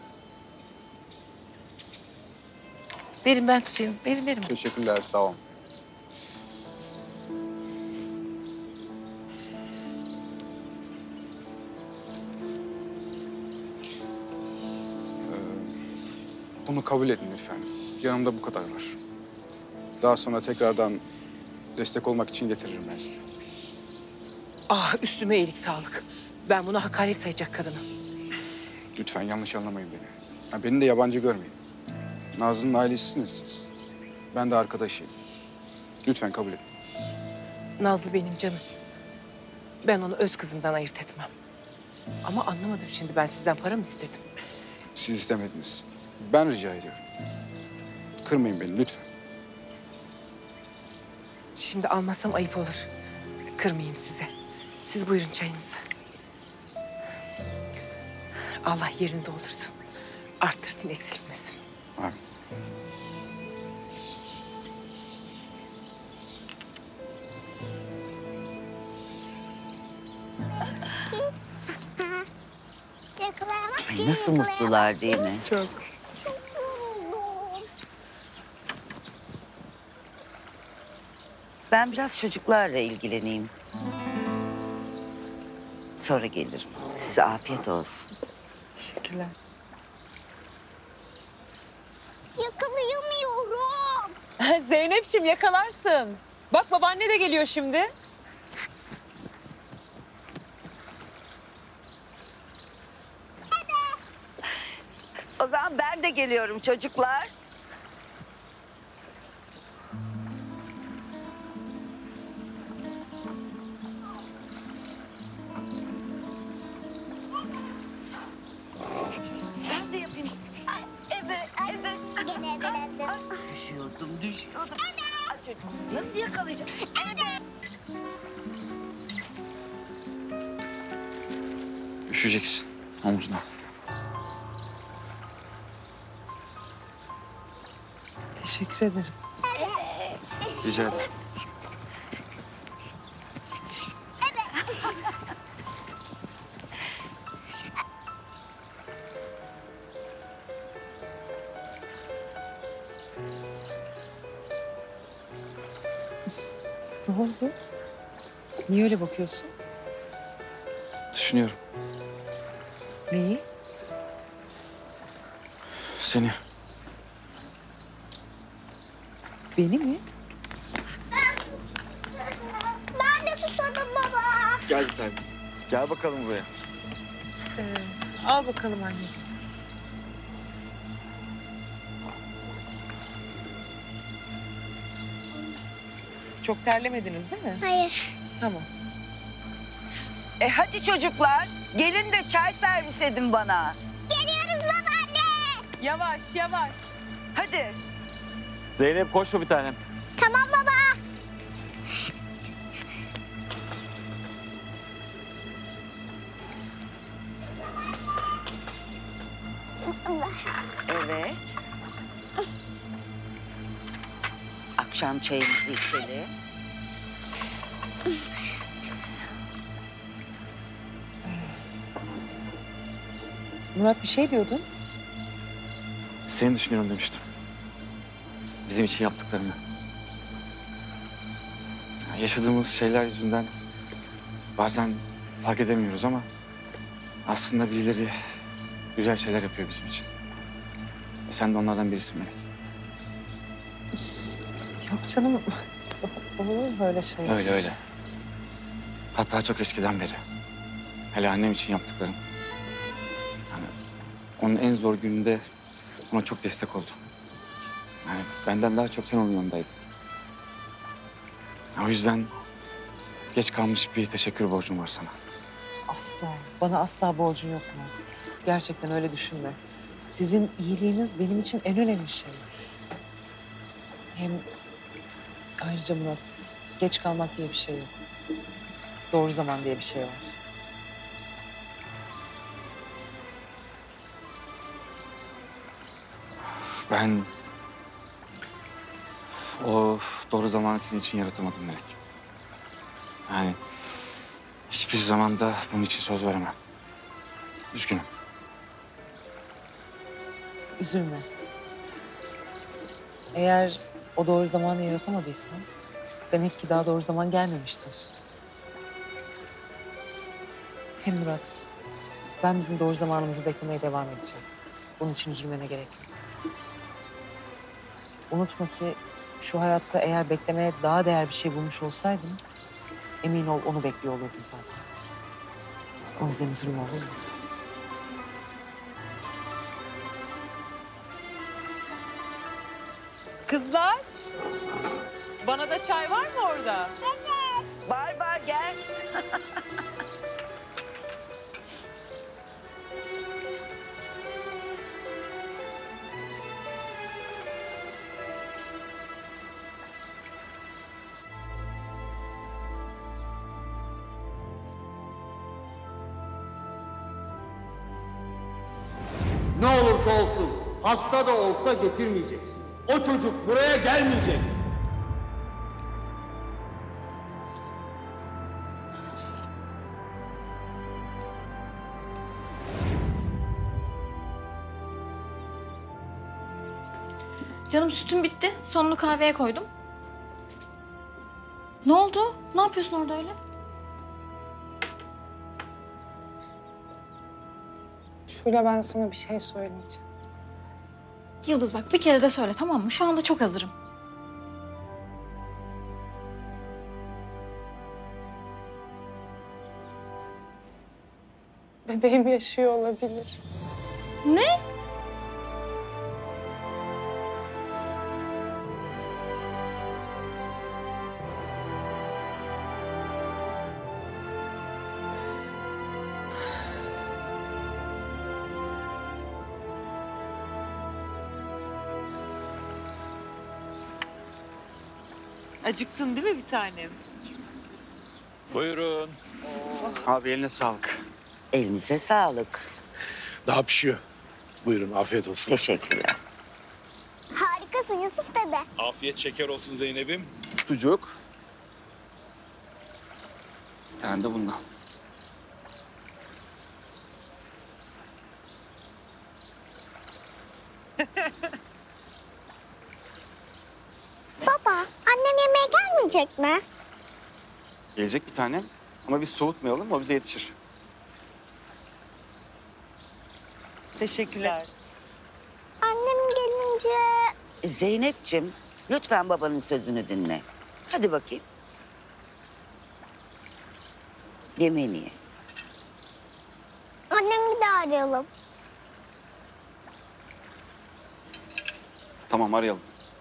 Verin ben tutayım. Verin verin. Teşekkürler, sağ olun. Ee, bunu kabul edin lütfen. Yanımda bu kadar var. Daha sonra tekrardan destek olmak için getiririm ben size. Ah üstüme iyilik sağlık. Ben bunu hakaret sayacak kadınım. Lütfen yanlış anlamayın beni. Ya beni de yabancı görmeyin. Nazlı'nın ailesisiniz siz. Ben de arkadaşıyım. Lütfen kabul edin. Nazlı benim canım. Ben onu öz kızımdan ayırt etmem. Ama anlamadım şimdi ben sizden para mı istedim? Siz istemediniz. Ben rica ediyorum. Kırmayın beni lütfen. Şimdi almazsam ayıp olur. Kırmayayım size. Siz buyurun çayınızı. Allah yerini doldursun. Arttırsın, eksiltmesin. Amin. Ay, nasıl mutlular değil mi? Çok. Ben biraz çocuklarla ilgileneyim. Sonra gelirim. Size afiyet olsun. Teşekkürler. Yakalayamıyorum. Zeynep'ciğim yakalarsın. Bak babaanne de geliyor şimdi. O zaman ben de geliyorum çocuklar. Ben de yapayım. Ay, evet, evet. Gene ebelendim. Düşüyordum, düşüyordum. Ay, çocuk, nasıl yakalayacağım? Üşüyeceksin omzuna. Teşekkür ederim. Rica ederim. Ne oldu? Niye öyle bakıyorsun? Düşünüyorum. Neyi? Seni. Beni mi? Ben de susadım baba. Gel bir tane. Gel bakalım buraya. Ee, al bakalım anneciğim. Çok terlemediniz değil mi? Hayır. Tamam. E hadi çocuklar, gelin de çay servis edin bana. Geliyoruz babaanne. Yavaş yavaş. Hadi. Zeynep koşma bir tanem. Tamam baba. Evet. Akşam çayımızı içelim. Murat bir şey diyordun. Seni düşünüyorum demiştim. Bizim için yaptıklarını. Ya, yaşadığımız şeyler yüzünden bazen fark edemiyoruz ama aslında birileri güzel şeyler yapıyor bizim için. E, sen de onlardan birisin Melek. Yok canım. Olur mu böyle şey? Öyle öyle. Hatta çok eskiden beri. Hele annem için yaptıklarım. onun en zor gününde ona çok destek oldu. Yani benden daha çok sen onun yanındaydın. O yüzden geç kalmış bir teşekkür borcum var sana. Asla. Bana asla borcun yok Murat. Gerçekten öyle düşünme. Sizin iyiliğiniz benim için en önemli şey. Hem ayrıca Murat, geç kalmak diye bir şey yok. Doğru zaman diye bir şey var. Ben o doğru zamanı senin için yaratamadım Melek. Yani hiçbir zaman da bunun için söz veremem. Üzgünüm. Üzülme. Eğer o doğru zamanı yaratamadıysan demek ki daha doğru zaman gelmemiştir. Hem Murat, ben bizim doğru zamanımızı beklemeye devam edeceğim. Bunun için üzülmene gerek yok. Unutma ki şu hayatta eğer beklemeye daha değer bir şey bulmuş olsaydım emin ol onu bekliyor olurdum zaten. O yüzden üzülme, olur mu? Kızlar, bana da çay var mı orada? Evet. Var var gel. Ne olursa olsun, hasta da olsa getirmeyeceksin. O çocuk buraya gelmeyecek. Canım sütüm bitti. Sonunu kahveye koydum. Ne oldu? Ne yapıyorsun orada öyle? Şule, ben sana bir şey söyleyeceğim. Yıldız bak bir kere de söyle, tamam mı? Şu anda çok hazırım. Bebeğim yaşıyor olabilir. Ne? Acıktın değil mi bir tanem? Buyurun. Abi eline sağlık. Elinize sağlık. Daha pişiyor. Buyurun afiyet olsun. Teşekkürler. Harikasın Yusuf dede. Afiyet şeker olsun Zeynep'im. Tutucuk. Bir tane de bundan. Baba, annem yemeğe gelmeyecek mi? Gelecek bir tane ama biz soğutmayalım, o bize yetişir. Teşekkürler. Annem gelince... Zeynep'ciğim, lütfen babanın sözünü dinle. Hadi bakayım. Yemeğini ye. Annemi bir daha arayalım. Tamam, arayalım.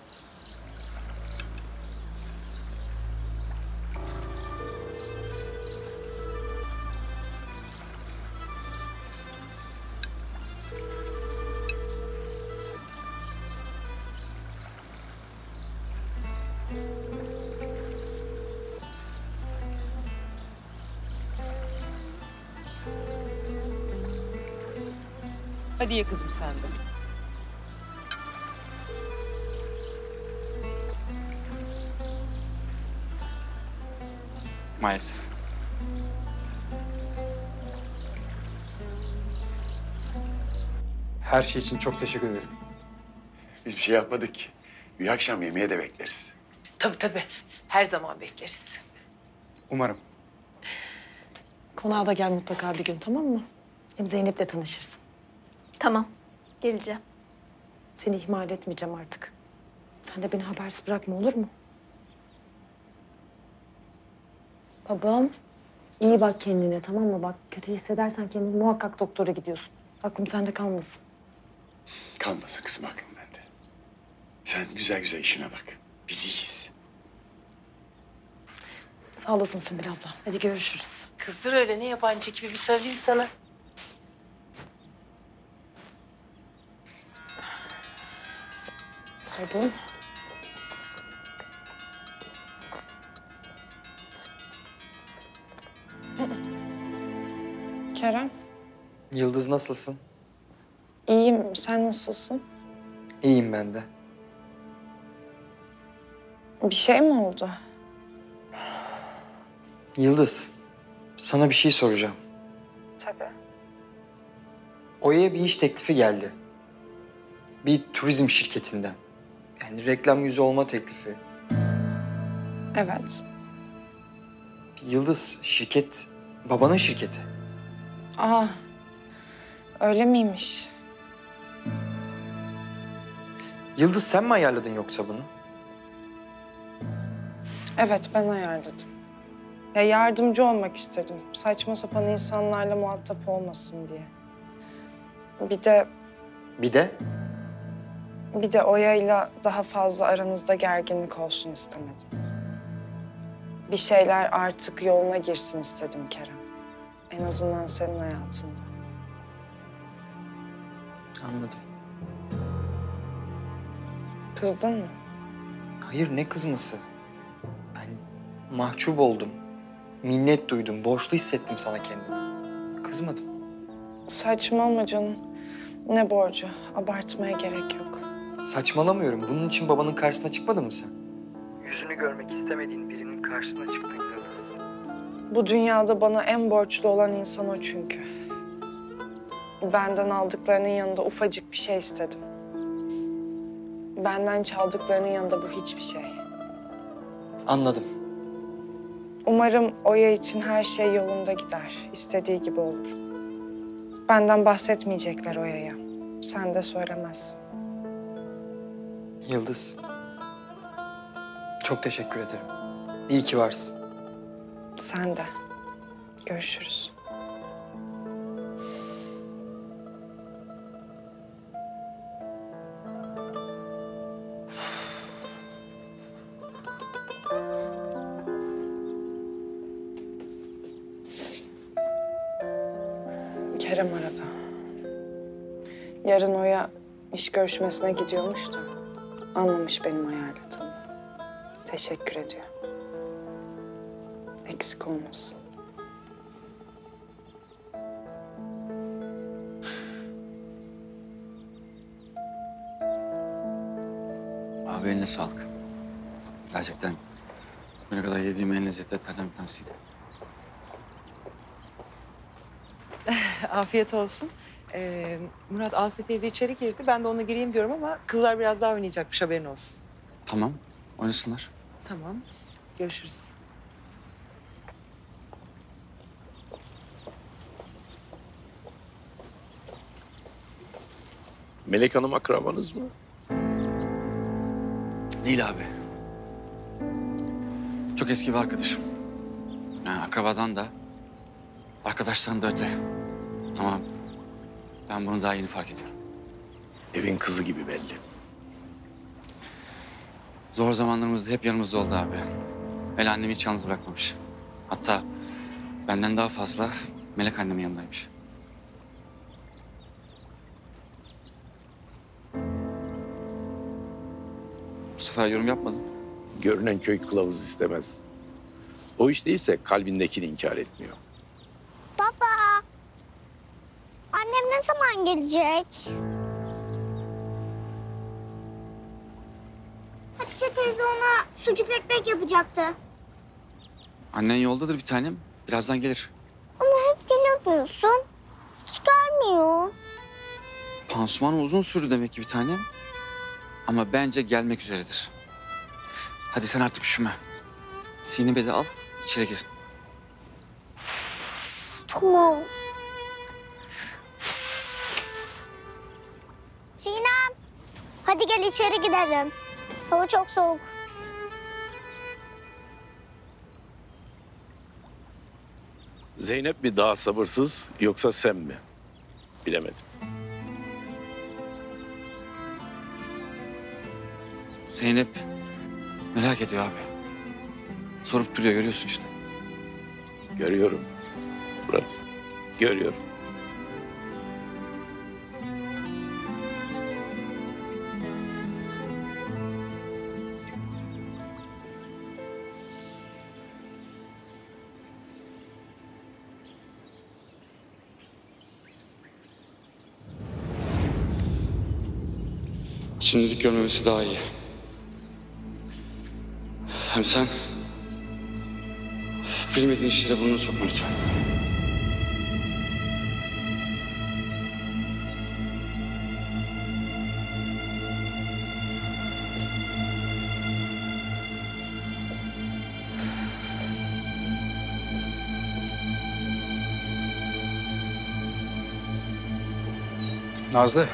Hadi ye kızım sen de. Maalesef. Her şey için çok teşekkür ederim. Biz bir şey yapmadık ki. Bir akşam yemeğe de bekleriz. Tabii tabii. Her zaman bekleriz. Umarım. Konağa da gel mutlaka bir gün, tamam mı? Hem Zeynep'le tanışırsın. Tamam. Geleceğim. Seni ihmal etmeyeceğim artık. Sen de beni habersiz bırakma, olur mu? Babam, iyi bak kendine, tamam mı? Bak kötü hissedersen kendini muhakkak doktora gidiyorsun. Aklım sende kalmasın. Kalmasın kızım aklım bende. Sen güzel güzel işine bak. Biz iyiyiz. Sağ olasın Sümbül abla. Hadi görüşürüz. Kızdır öyle, ne yabancı gibi, bir sarılayım sana. Pardon. Kerem, Yıldız nasılsın? iyiyim. Sen nasılsın? İyiyim ben de. Bir şey mi oldu? Yıldız, sana bir şey soracağım. Tabii. Oya'ya bir iş teklifi geldi. Bir turizm şirketinden. Yani reklam yüzü olma teklifi. Evet. Yıldız, şirket babanın şirketi. Aa, öyle miymiş? Yıldız sen mi ayarladın yoksa bunu? Evet, ben ayarladım. Ya yardımcı olmak istedim. Saçma sapan insanlarla muhatap olmasın diye. Bir de Bir de bir de Oya'yla daha fazla aranızda gerginlik olsun istemedim. Bir şeyler artık yoluna girsin istedim Kerem. En azından senin hayatında. anladım. Kızdın mı? Hayır, ne kızması? Ben mahcup oldum. Minnet duydum, borçlu hissettim sana kendimi. Kızmadım. Saçmalama canım. Ne borcu? Abartmaya gerek yok. Saçmalamıyorum. Bunun için babanın karşısına çıkmadın mı sen? Yüzünü görmek istemediğin birinin karşısına çıktın Yıldız. Bu dünyada bana en borçlu olan insan o çünkü. Benden aldıklarının yanında ufacık bir şey istedim. Benden çaldıklarının yanında bu hiçbir şey. Anladım. Umarım Oya için her şey yolunda gider. İstediği gibi olur. Benden bahsetmeyecekler Oya'ya. Sen de söylemezsin. Yıldız. Çok teşekkür ederim. İyi ki varsın. Sen de. Görüşürüz. Kerem aradı. Yarın Oya iş görüşmesine gidiyormuş da anlamış benim ayarladığımı. Teşekkür ediyor. Eksik olmasın. Abi eline sağlık. Gerçekten bugüne kadar yediğim en lezzetli etlerden bir tanesiydi. Afiyet olsun. Ee, Murat, Aslı teyze içeri girdi. Ben de ona gireyim diyorum ama kızlar biraz daha oynayacakmış, haberin olsun. Tamam, oynasınlar. Tamam, görüşürüz. Melek Hanım akrabanız mı? Değil abi. Çok eski bir arkadaşım. Yani akrabadan da, arkadaştan da öte. Ama ben bunu daha yeni fark ediyorum. Evin kızı gibi belli. Zor zamanlarımızda hep yanımızda oldu abi. Mel annemi hiç yalnız bırakmamış. Hatta benden daha fazla Melek annemin yanındaymış. Bu sefer yorum yapmadın. Görünen köy kılavuz istemez. O iş değilse kalbindekini inkar etmiyor. Baba. Annem ne zaman gelecek? Hatice teyze ona sucuk ekmek yapacaktı. Annen yoldadır bir tanem. Birazdan gelir. Ama hep geliyorsun. Hiç gelmiyor. Pansuman uzun sürdü demek ki bir tanem. Ama bence gelmek üzeredir. Hadi sen artık üşüme. Sinemi de al, içeri gir. Tamam. Sinem. Hadi gel içeri gidelim. Hava çok soğuk. Zeynep mi daha sabırsız yoksa sen mi? Bilemedim. Zeynep merak ediyor abi. Sorup duruyor, görüyorsun işte. Görüyorum Murat, görüyorum. Şimdilik görmemesi daha iyi. Hem sen bilmediğin işlere burnunu sokma lütfen. Nazlı.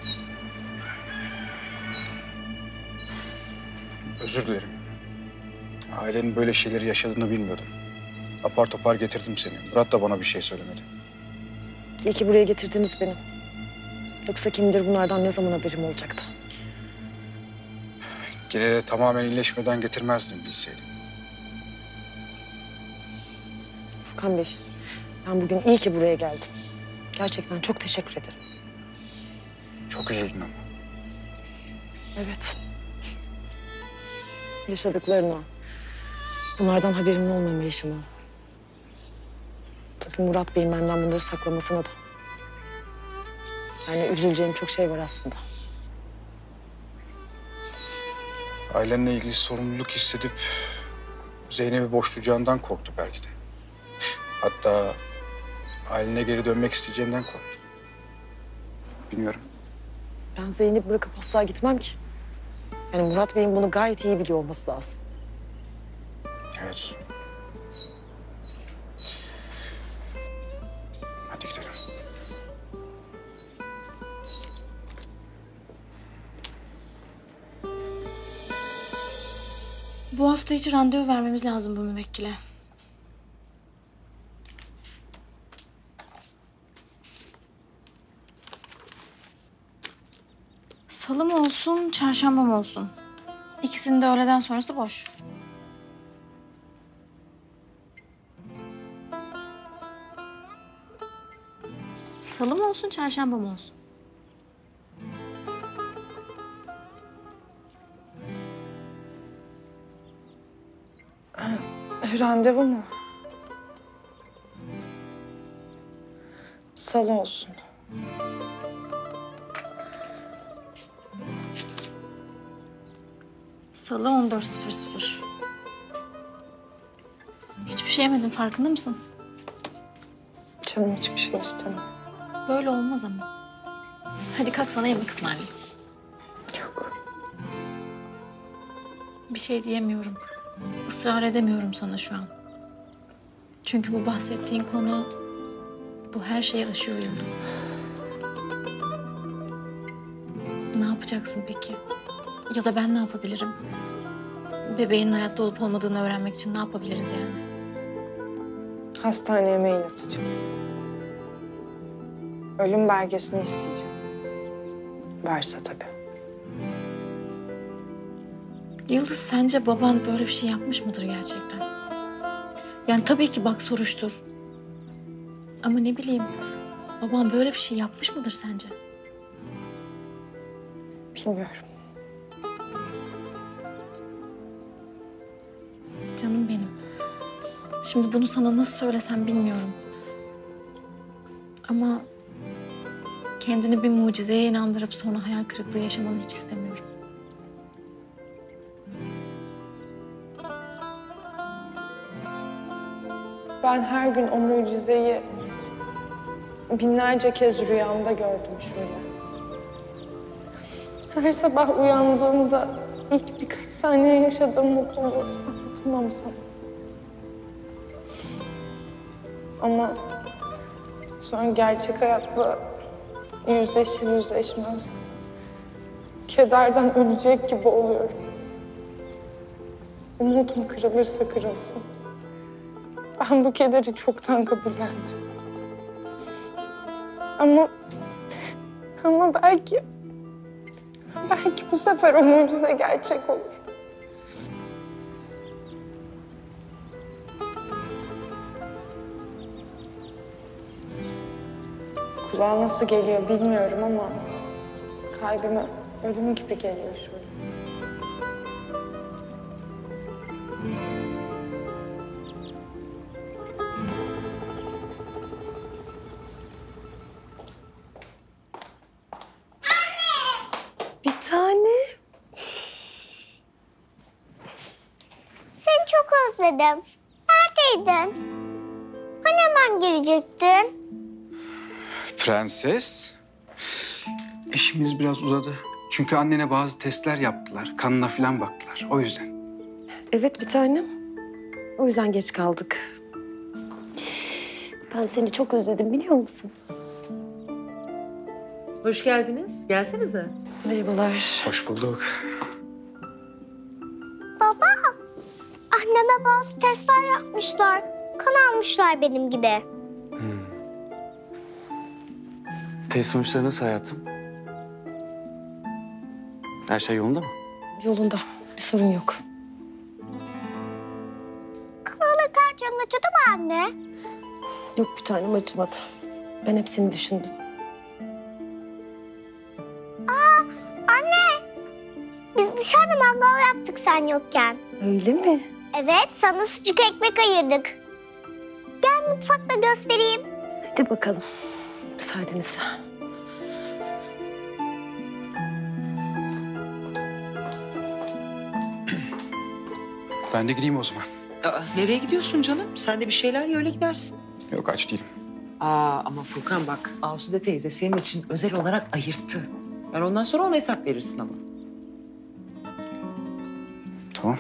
Özür dilerim. Ailenin böyle şeyleri yaşadığını bilmiyordum. Apar topar getirdim seni. Murat da bana bir şey söylemedi. İyi ki buraya getirdiniz beni. Yoksa kim bilir bunlardan ne zaman haberim olacaktı. Gene de tamamen iyileşmeden getirmezdim bilseydim. Furkan Bey, ben bugün iyi ki buraya geldim. Gerçekten çok teşekkür ederim. Çok üzüldün ama. Evet. Yaşadıklarına, bunlardan haberimin olmamayışına. Tabii Murat Bey'in benden bunları saklamasına da. Yani üzüleceğim çok şey var aslında. Ailenle ilgili sorumluluk hissedip Zeynep'i boşlayacağından korktu belki de. Hatta ailene geri dönmek isteyeceğinden korktu. Bilmiyorum. Ben Zeynep'i bırakıp asla gitmem ki. Yani Murat Bey'in bunu gayet iyi biliyor olması lazım. Evet. Hadi gidelim. Bu hafta içi randevu vermemiz lazım bu müvekkile. Salı mı olsun, çarşamba mı olsun? İkisinin de öğleden sonrası boş. Salı mı olsun, çarşamba mı olsun? Randevu mu? Salı olsun. Salı on dört sıfır sıfır. Hiçbir şey yemedin, farkında mısın? Canım hiçbir şey istemiyor. Böyle olmaz ama. Hadi kalk, sana yemek ısmarlayayım. Yok. Bir şey diyemiyorum. Israr edemiyorum sana şu an. Çünkü bu bahsettiğin konu, bu her şeyi aşıyor Yıldız. Ne yapacaksın peki? Ya da ben ne yapabilirim? Bebeğin hayatta olup olmadığını öğrenmek için ne yapabiliriz yani? Hastaneye mail atacağım. Ölüm belgesini isteyeceğim. Varsa tabii. Yıldız, sence baban böyle bir şey yapmış mıdır gerçekten? Yani tabii ki bak, soruştur. Ama ne bileyim, baban böyle bir şey yapmış mıdır sence? Bilmiyorum. Canım benim. Şimdi bunu sana nasıl söylesem bilmiyorum. Ama kendini bir mucizeye inandırıp sonra hayal kırıklığı yaşamanı hiç istemiyorum. Ben her gün o mucizeyi binlerce kez rüyamda gördüm şöyle. Her sabah uyandığımda ilk birkaç saniye yaşadığım mutluluğu anlatamam sana. Ama sonra gerçek hayatla yüzleşir yüzleşmez kederden ölecek gibi oluyorum. Umudum kırılırsa kırılsın. Ben bu kederi çoktan kabullendim. Ama ama belki Belki bu sefer o mucize gerçek olur. Kulağa nasıl geliyor bilmiyorum ama kalbime ölüm gibi geliyor şu an. Bir tane. Seni çok özledim. Neredeydin? Hani hemen gelecektin? Prenses. İşimiz biraz uzadı. Çünkü annene bazı testler yaptılar. Kanına falan baktılar. O yüzden. Evet bir tanem. O yüzden geç kaldık. Ben seni çok özledim biliyor musun? Hoş geldiniz. Gelsenize. Merhabalar. Hoş bulduk. Baba, anneme bazı testler yapmışlar. Kan almışlar benim gibi. Test sonuçları nasıl hayatım? Her şey yolunda mı? Yolunda. Bir sorun yok. Kan alırken canın acıdı mı anne? Yok bir tanem acımadı. Ben hepsini düşündüm. Aa, anne! Biz dışarıda mangal yaptık sen yokken. Öyle mi? Evet, sana sucuk ekmek ayırdık. Gel mutfakta göstereyim. Hadi bakalım. Müsaadenizle. Ben de gideyim o zaman. Aa, nereye gidiyorsun canım? Sen de bir şeyler ye öyle gidersin. Yok aç değilim. Aa ama Furkan bak Asude teyze senin için özel olarak ayırttı. Ben ondan sonra ona hesap verirsin ama. Tamam.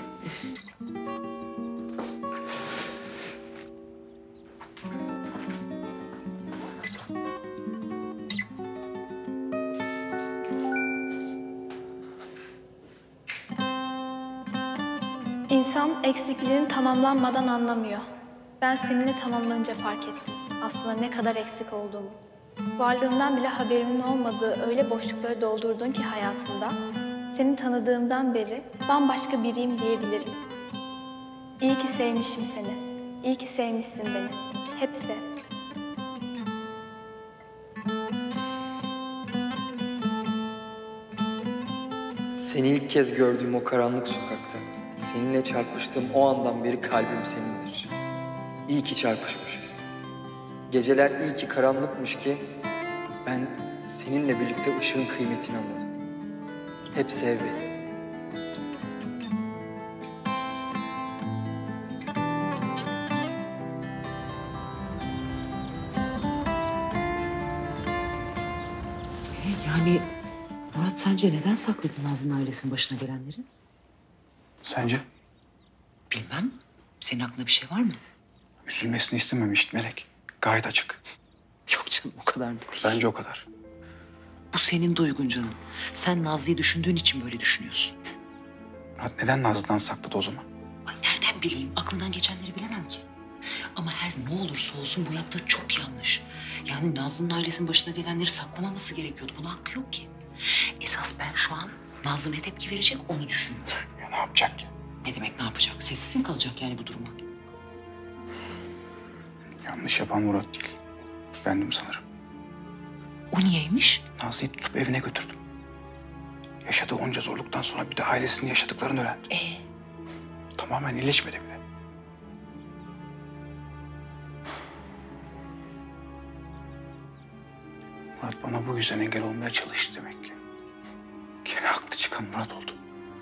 İnsan eksikliğini tamamlanmadan anlamıyor. Ben seninle tamamlanınca fark ettim aslında ne kadar eksik olduğumu. Varlığından bile haberimin olmadığı öyle boşlukları doldurdun ki hayatımda, seni tanıdığımdan beri bambaşka biriyim diyebilirim. İyi ki sevmişim seni. İyi ki sevmişsin beni. Hepsi. Seni ilk kez gördüğüm o karanlık sokakta, seninle çarpıştığım o andan beri kalbim senindir. İyi ki çarpışmışız. Geceler iyi ki karanlıkmış ki ben seninle birlikte ışığın kıymetini anladım. Hep sev beni. Yani Murat sence neden sakladı Nazlı'nın ailesinin başına gelenleri? Sence? Bilmem. Senin aklında bir şey var mı? Üzülmesini istememişti Melek. Gayet açık. Yok canım o kadar da değil. Bence o kadar. Bu senin duygun canım. Sen Nazlı'yı düşündüğün için böyle düşünüyorsun. Murat neden Nazlı'dan sakladı o zaman? Ay nereden bileyim? Aklından geçenleri bilemem ki. Ama her ne olursa olsun bu yaptığı çok yanlış. Yani Nazlı'nın ailesinin başına gelenleri saklamaması gerekiyordu. Buna hakkı yok ki. Esas ben şu an Nazlı ne tepki verecek onu düşünüyorum. Ya ne yapacak ki? Ne demek ne yapacak? Sessiz mi kalacak yani bu duruma? Yanlış yapan Murat değil. Bendim sanırım. O niyeymiş? Nazlı'yı tutup evine götürdüm. Yaşadığı onca zorluktan sonra bir de ailesinin yaşadıklarını öğrendi. Ee? Tamamen iyileşmedi bile. Murat bana bu yüzden engel olmaya çalıştı demek ki. Gene haklı çıkan Murat oldu.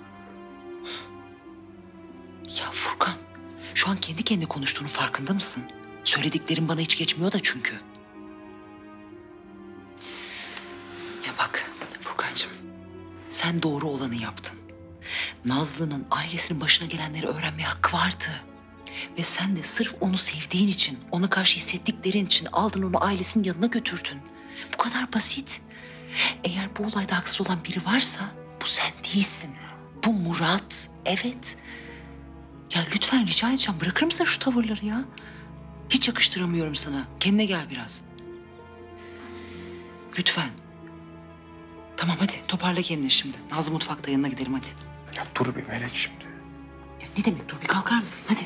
Ya Furkan, şu an kendi kendine konuştuğunun farkında mısın? Söylediklerin bana hiç geçmiyor da çünkü. Ya bak Furkancığım, sen doğru olanı yaptın. Nazlı'nın ailesinin başına gelenleri öğrenmeye hakkı vardı. Ve sen de sırf onu sevdiğin için, ona karşı hissettiklerin için aldın onu ailesinin yanına götürdün. Bu kadar basit. Eğer bu olayda haksız olan biri varsa bu sen değilsin. Bu Murat, evet. Ya lütfen rica edeceğim bırakır mısın şu tavırları ya? Hiç yakıştıramıyorum sana. Kendine gel biraz. Lütfen. Tamam hadi toparla kendini şimdi. Nazlı mutfakta, yanına gidelim hadi. Ya dur bir Melek şimdi. Ya ne demek dur, bir kalkar mısın? Hadi.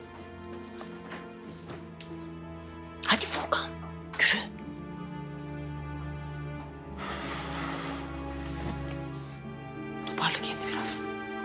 Hadi Furkan, yürü. Toparla kendini biraz.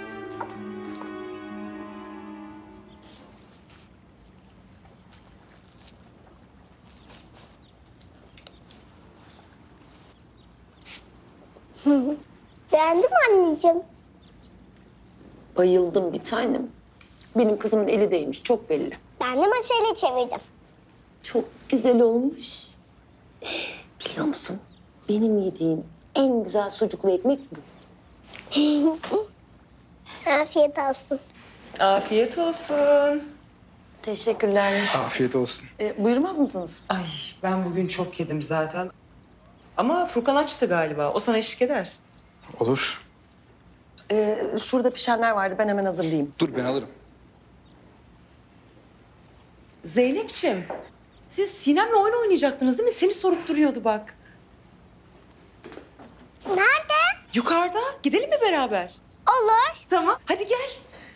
Beğendin mi anneciğim? Bayıldım bir tanem. Benim kızımın eli değmiş, çok belli. Ben de maşayla çevirdim. Çok güzel olmuş. Biliyor musun? Benim yediğim en güzel sucuklu ekmek bu. Afiyet olsun. Afiyet olsun. Teşekkürler. Afiyet olsun. Ee, buyurmaz mısınız? Ay ben bugün çok yedim zaten. Ama Furkan açtı galiba. O sana eşlik eder. Olur. Ee, şurada pişenler vardı, ben hemen hazırlayayım. Dur ben alırım. Zeynep'ciğim, siz Sinem'le oyun oynayacaktınız değil mi? Seni sorup duruyordu bak. Nerede? Yukarıda. Gidelim mi beraber? Olur. Tamam. Hadi gel.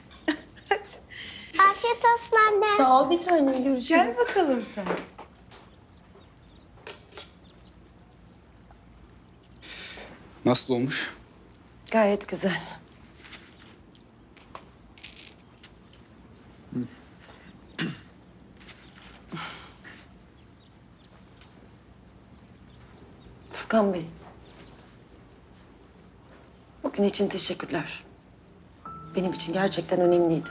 Afiyet olsun anne. Sağ ol bir tanem, görüşürüz. Gel bakalım sen. Nasıl olmuş? Gayet güzel. Furkan Bey. Bugün için teşekkürler. Benim için gerçekten önemliydi.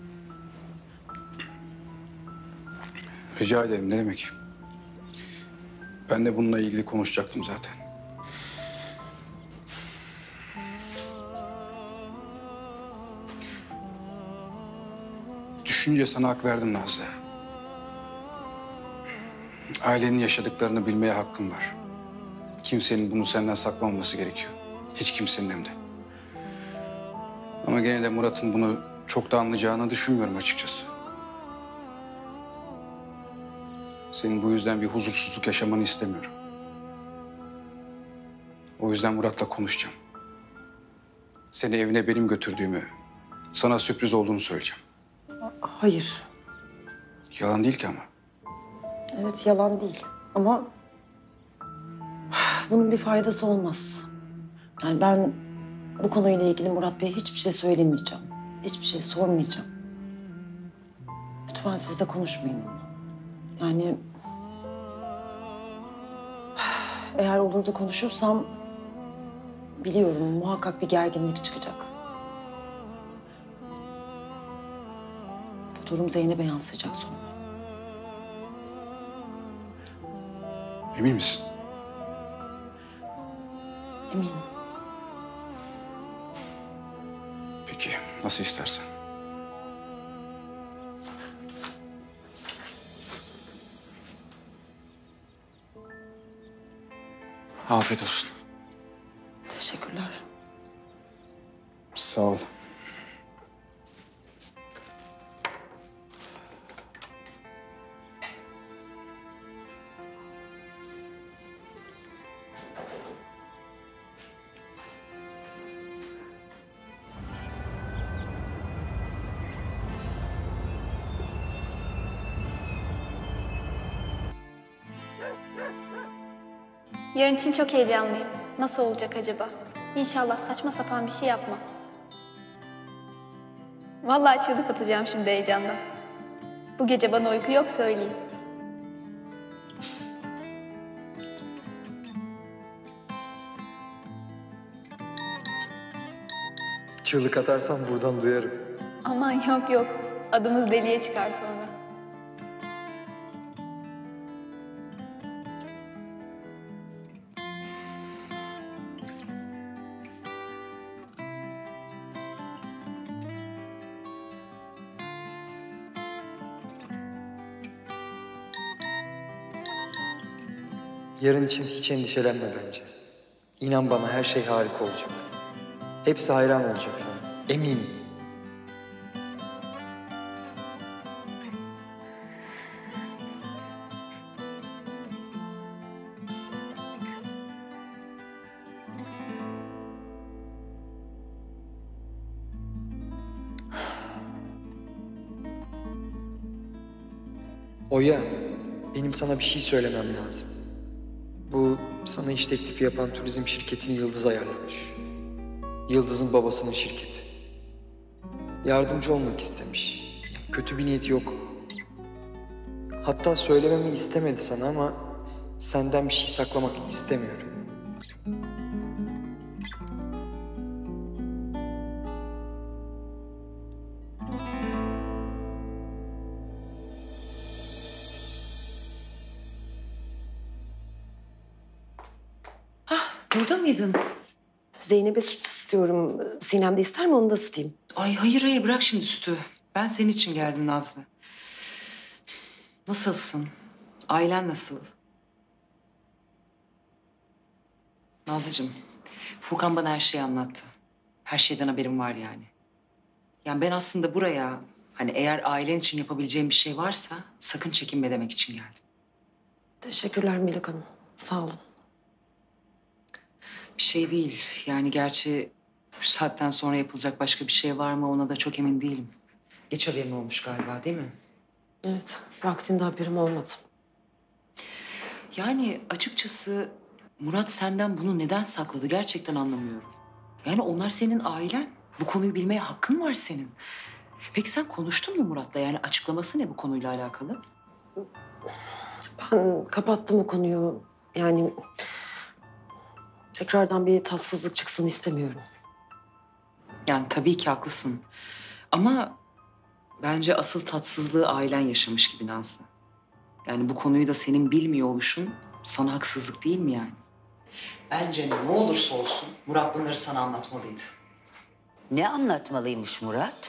Rica ederim, ne demek? Ben de bununla ilgili konuşacaktım zaten. Düşünce sana hak verdim Nazlı. Ailenin yaşadıklarını bilmeye hakkım var. Kimsenin bunu senden saklamaması gerekiyor. Hiç kimsenin hem de. Ama gene de Murat'ın bunu çok da anlayacağını düşünmüyorum açıkçası. Senin bu yüzden bir huzursuzluk yaşamanı istemiyorum. O yüzden Murat'la konuşacağım. Seni evine benim götürdüğümü, sana sürpriz olduğunu söyleyeceğim. Hayır. Yalan değil ki ama. Evet, yalan değil. Ama bunun bir faydası olmaz. Yani ben bu konuyla ilgili Murat Bey'e hiçbir şey söylemeyeceğim. Hiçbir şey sormayacağım. Lütfen siz de konuşmayın onunla. Yani eğer olur da konuşursam biliyorum muhakkak bir gerginlik çıkacak. Bu durum Zeynep'e yansıyacak sonra. Emin misin? Eminim. Peki, nasıl istersen. Afiyet olsun. Teşekkürler. Sağ ol. Yarın için çok heyecanlıyım. Nasıl olacak acaba? İnşallah saçma sapan bir şey yapmam. Vallahi çığlık atacağım şimdi heyecandan. Bu gece bana uyku yok söyleyeyim. Çığlık atarsam buradan duyarım. Aman yok yok. Adımız deliye çıkar sonra. Yarın için hiç endişelenme bence. İnan bana her şey harika olacak. Hepsi hayran olacak sana. Eminim. Oya, benim sana bir şey söylemem lazım. Bu sana iş teklifi yapan turizm şirketini Yıldız ayarlamış. Yıldız'ın babasının şirketi. Yardımcı olmak istemiş. Kötü bir niyeti yok. Hatta söylememi istemedi sana ama senden bir şey saklamak istemiyorum. Burada mıydın? Zeynep'e süt istiyorum. Sinem de ister mi onu da ısıtayım? Ay hayır hayır bırak şimdi sütü. Ben senin için geldim Nazlı. Nasılsın? Ailen nasıl? Nazlıcığım, Furkan bana her şeyi anlattı. Her şeyden haberim var yani. Yani ben aslında buraya hani eğer ailen için yapabileceğim bir şey varsa sakın çekinme demek için geldim. Teşekkürler Melek Hanım. Sağ olun. Bir şey değil. Yani gerçi şu saatten sonra yapılacak başka bir şey var mı ona da çok emin değilim. Geç haberin olmuş galiba değil mi? Evet, vaktinde haberim olmadı. Yani açıkçası Murat senden bunu neden sakladı gerçekten anlamıyorum. Yani onlar senin ailen. Bu konuyu bilmeye hakkın var senin. Peki sen konuştun mu Murat'la? Yani açıklaması ne bu konuyla alakalı? Ben kapattım o konuyu. Yani tekrardan bir tatsızlık çıksın istemiyorum. Yani tabii ki haklısın. Ama bence asıl tatsızlığı ailen yaşamış gibi Nazlı. Yani bu konuyu da senin bilmiyor oluşun sana haksızlık değil mi yani? Bence ne olursa olsun Murat bunları sana anlatmalıydı. Ne anlatmalıymış Murat?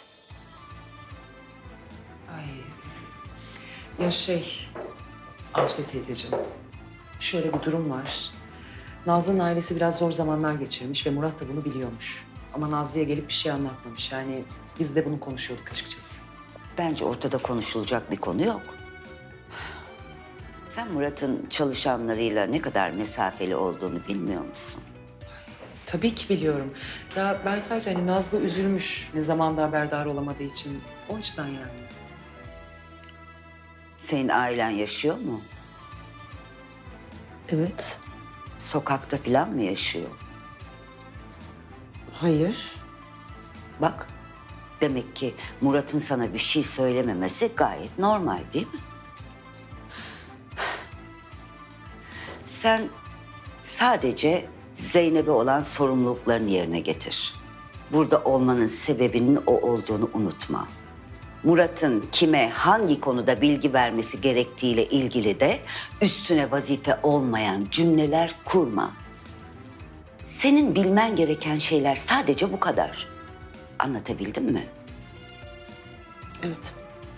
Ay. Ya şey, Aslı teyzeciğim. Şöyle bir durum var. Nazlı'nın ailesi biraz zor zamanlar geçirmiş ve Murat da bunu biliyormuş. Ama Nazlı'ya gelip bir şey anlatmamış. Yani biz de bunu konuşuyorduk açıkçası. Bence ortada konuşulacak bir konu yok. Sen Murat'ın çalışanlarıyla ne kadar mesafeli olduğunu bilmiyor musun? Tabii ki biliyorum. Ya ben sadece hani Nazlı üzülmüş ne zamanda haberdar olamadığı için. O açıdan yani. Senin ailen yaşıyor mu? Evet. Sokakta falan mı yaşıyor? Hayır. Bak, demek ki Murat'ın sana bir şey söylememesi gayet normal değil mi? Sen sadece Zeynep'e olan sorumluluklarını yerine getir. Burada olmanın sebebinin o olduğunu unutma. Murat'ın kime hangi konuda bilgi vermesi gerektiğiyle ilgili de üstüne vazife olmayan cümleler kurma. Senin bilmen gereken şeyler sadece bu kadar. Anlatabildim mi? Evet.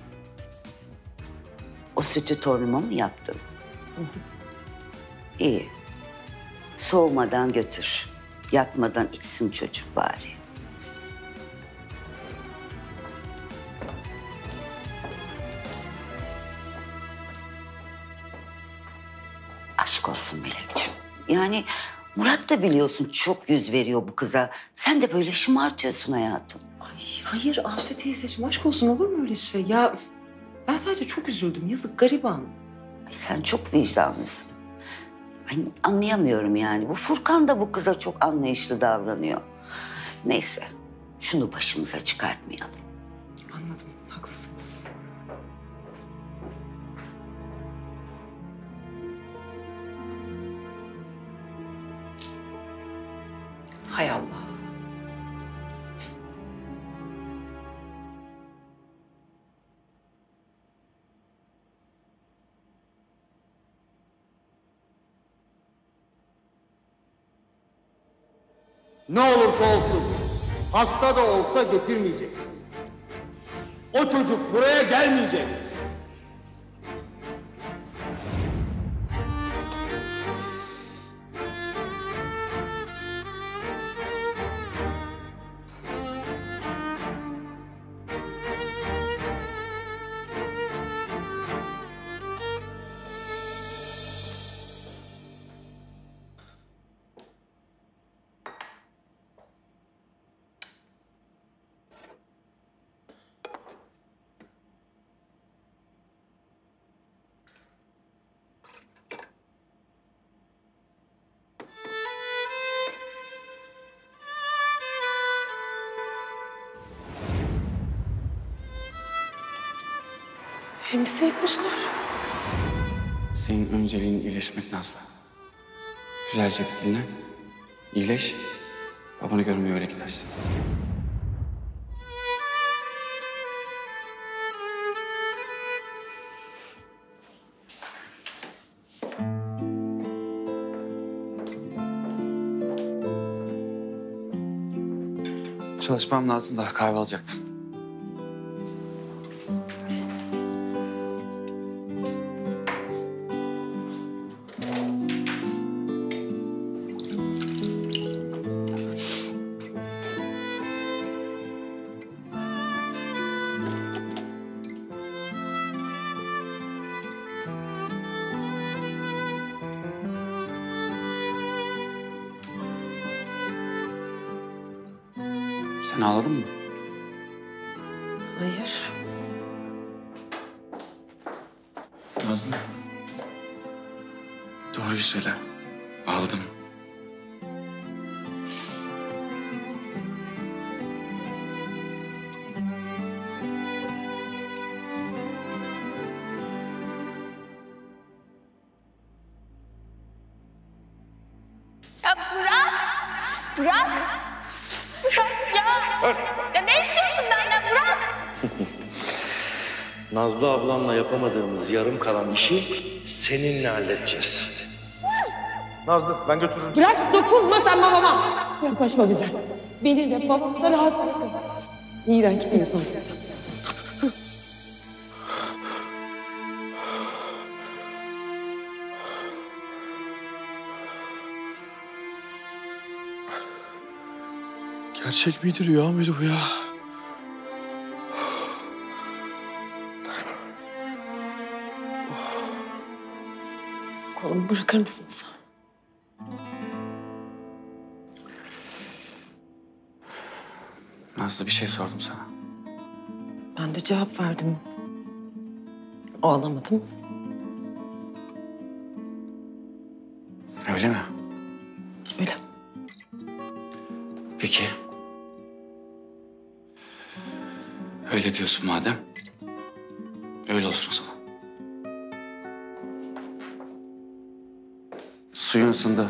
O sütü torunuma mı yaptın? Hı hı. İyi. Soğumadan götür. Yatmadan içsin çocuk bari. Aşk olsun Melekciğim. Yani Murat da biliyorsun çok yüz veriyor bu kıza. Sen de böyle şımartıyorsun hayatım. Ay hayır Aslı teyzeciğim aşk olsun olur mu öyle şey? Ya ben sadece çok üzüldüm. Yazık gariban. Ay, sen çok vicdanlısın. Ay, anlayamıyorum yani. Bu Furkan da bu kıza çok anlayışlı davranıyor. Neyse, şunu başımıza çıkartmayalım. Anladım, haklısınız. Hay Allah. Ne olursa olsun, hasta da olsa getirmeyeceksin. O çocuk buraya gelmeyecek. Evimizi yıkmışlar. Senin önceliğin iyileşmek Nazlı. Güzelce bir dinlen. İyileş. Babanı görmeye öyle gidersin. Çalışmam lazım da kahve alacaktım. Sen ağladın mı? Hayır. Nazlı. Doğruyu söyle. Ağladın mı? Ya bırak! Bırak! Bırak ya! Ya ne istiyorsun benden? Bırak! Nazlı ablamla yapamadığımız yarım kalan işi seninle halledeceğiz. Nazlı ben götürürüm. Bırak dokunma sen babama. Yaklaşma bize. Beni de babamı da rahat bırakın. İğrenç bir insansın sen. Gerçek miydi, rüya mıydı bu ya? Kolumu bırakır mısın sen? Nazlı bir şey sordum sana. Ben de cevap verdim. Ağlamadım. Öyle mi? Öyle. Peki. Öyle diyorsun madem. Öyle olsun o zaman. Suyun ısındı.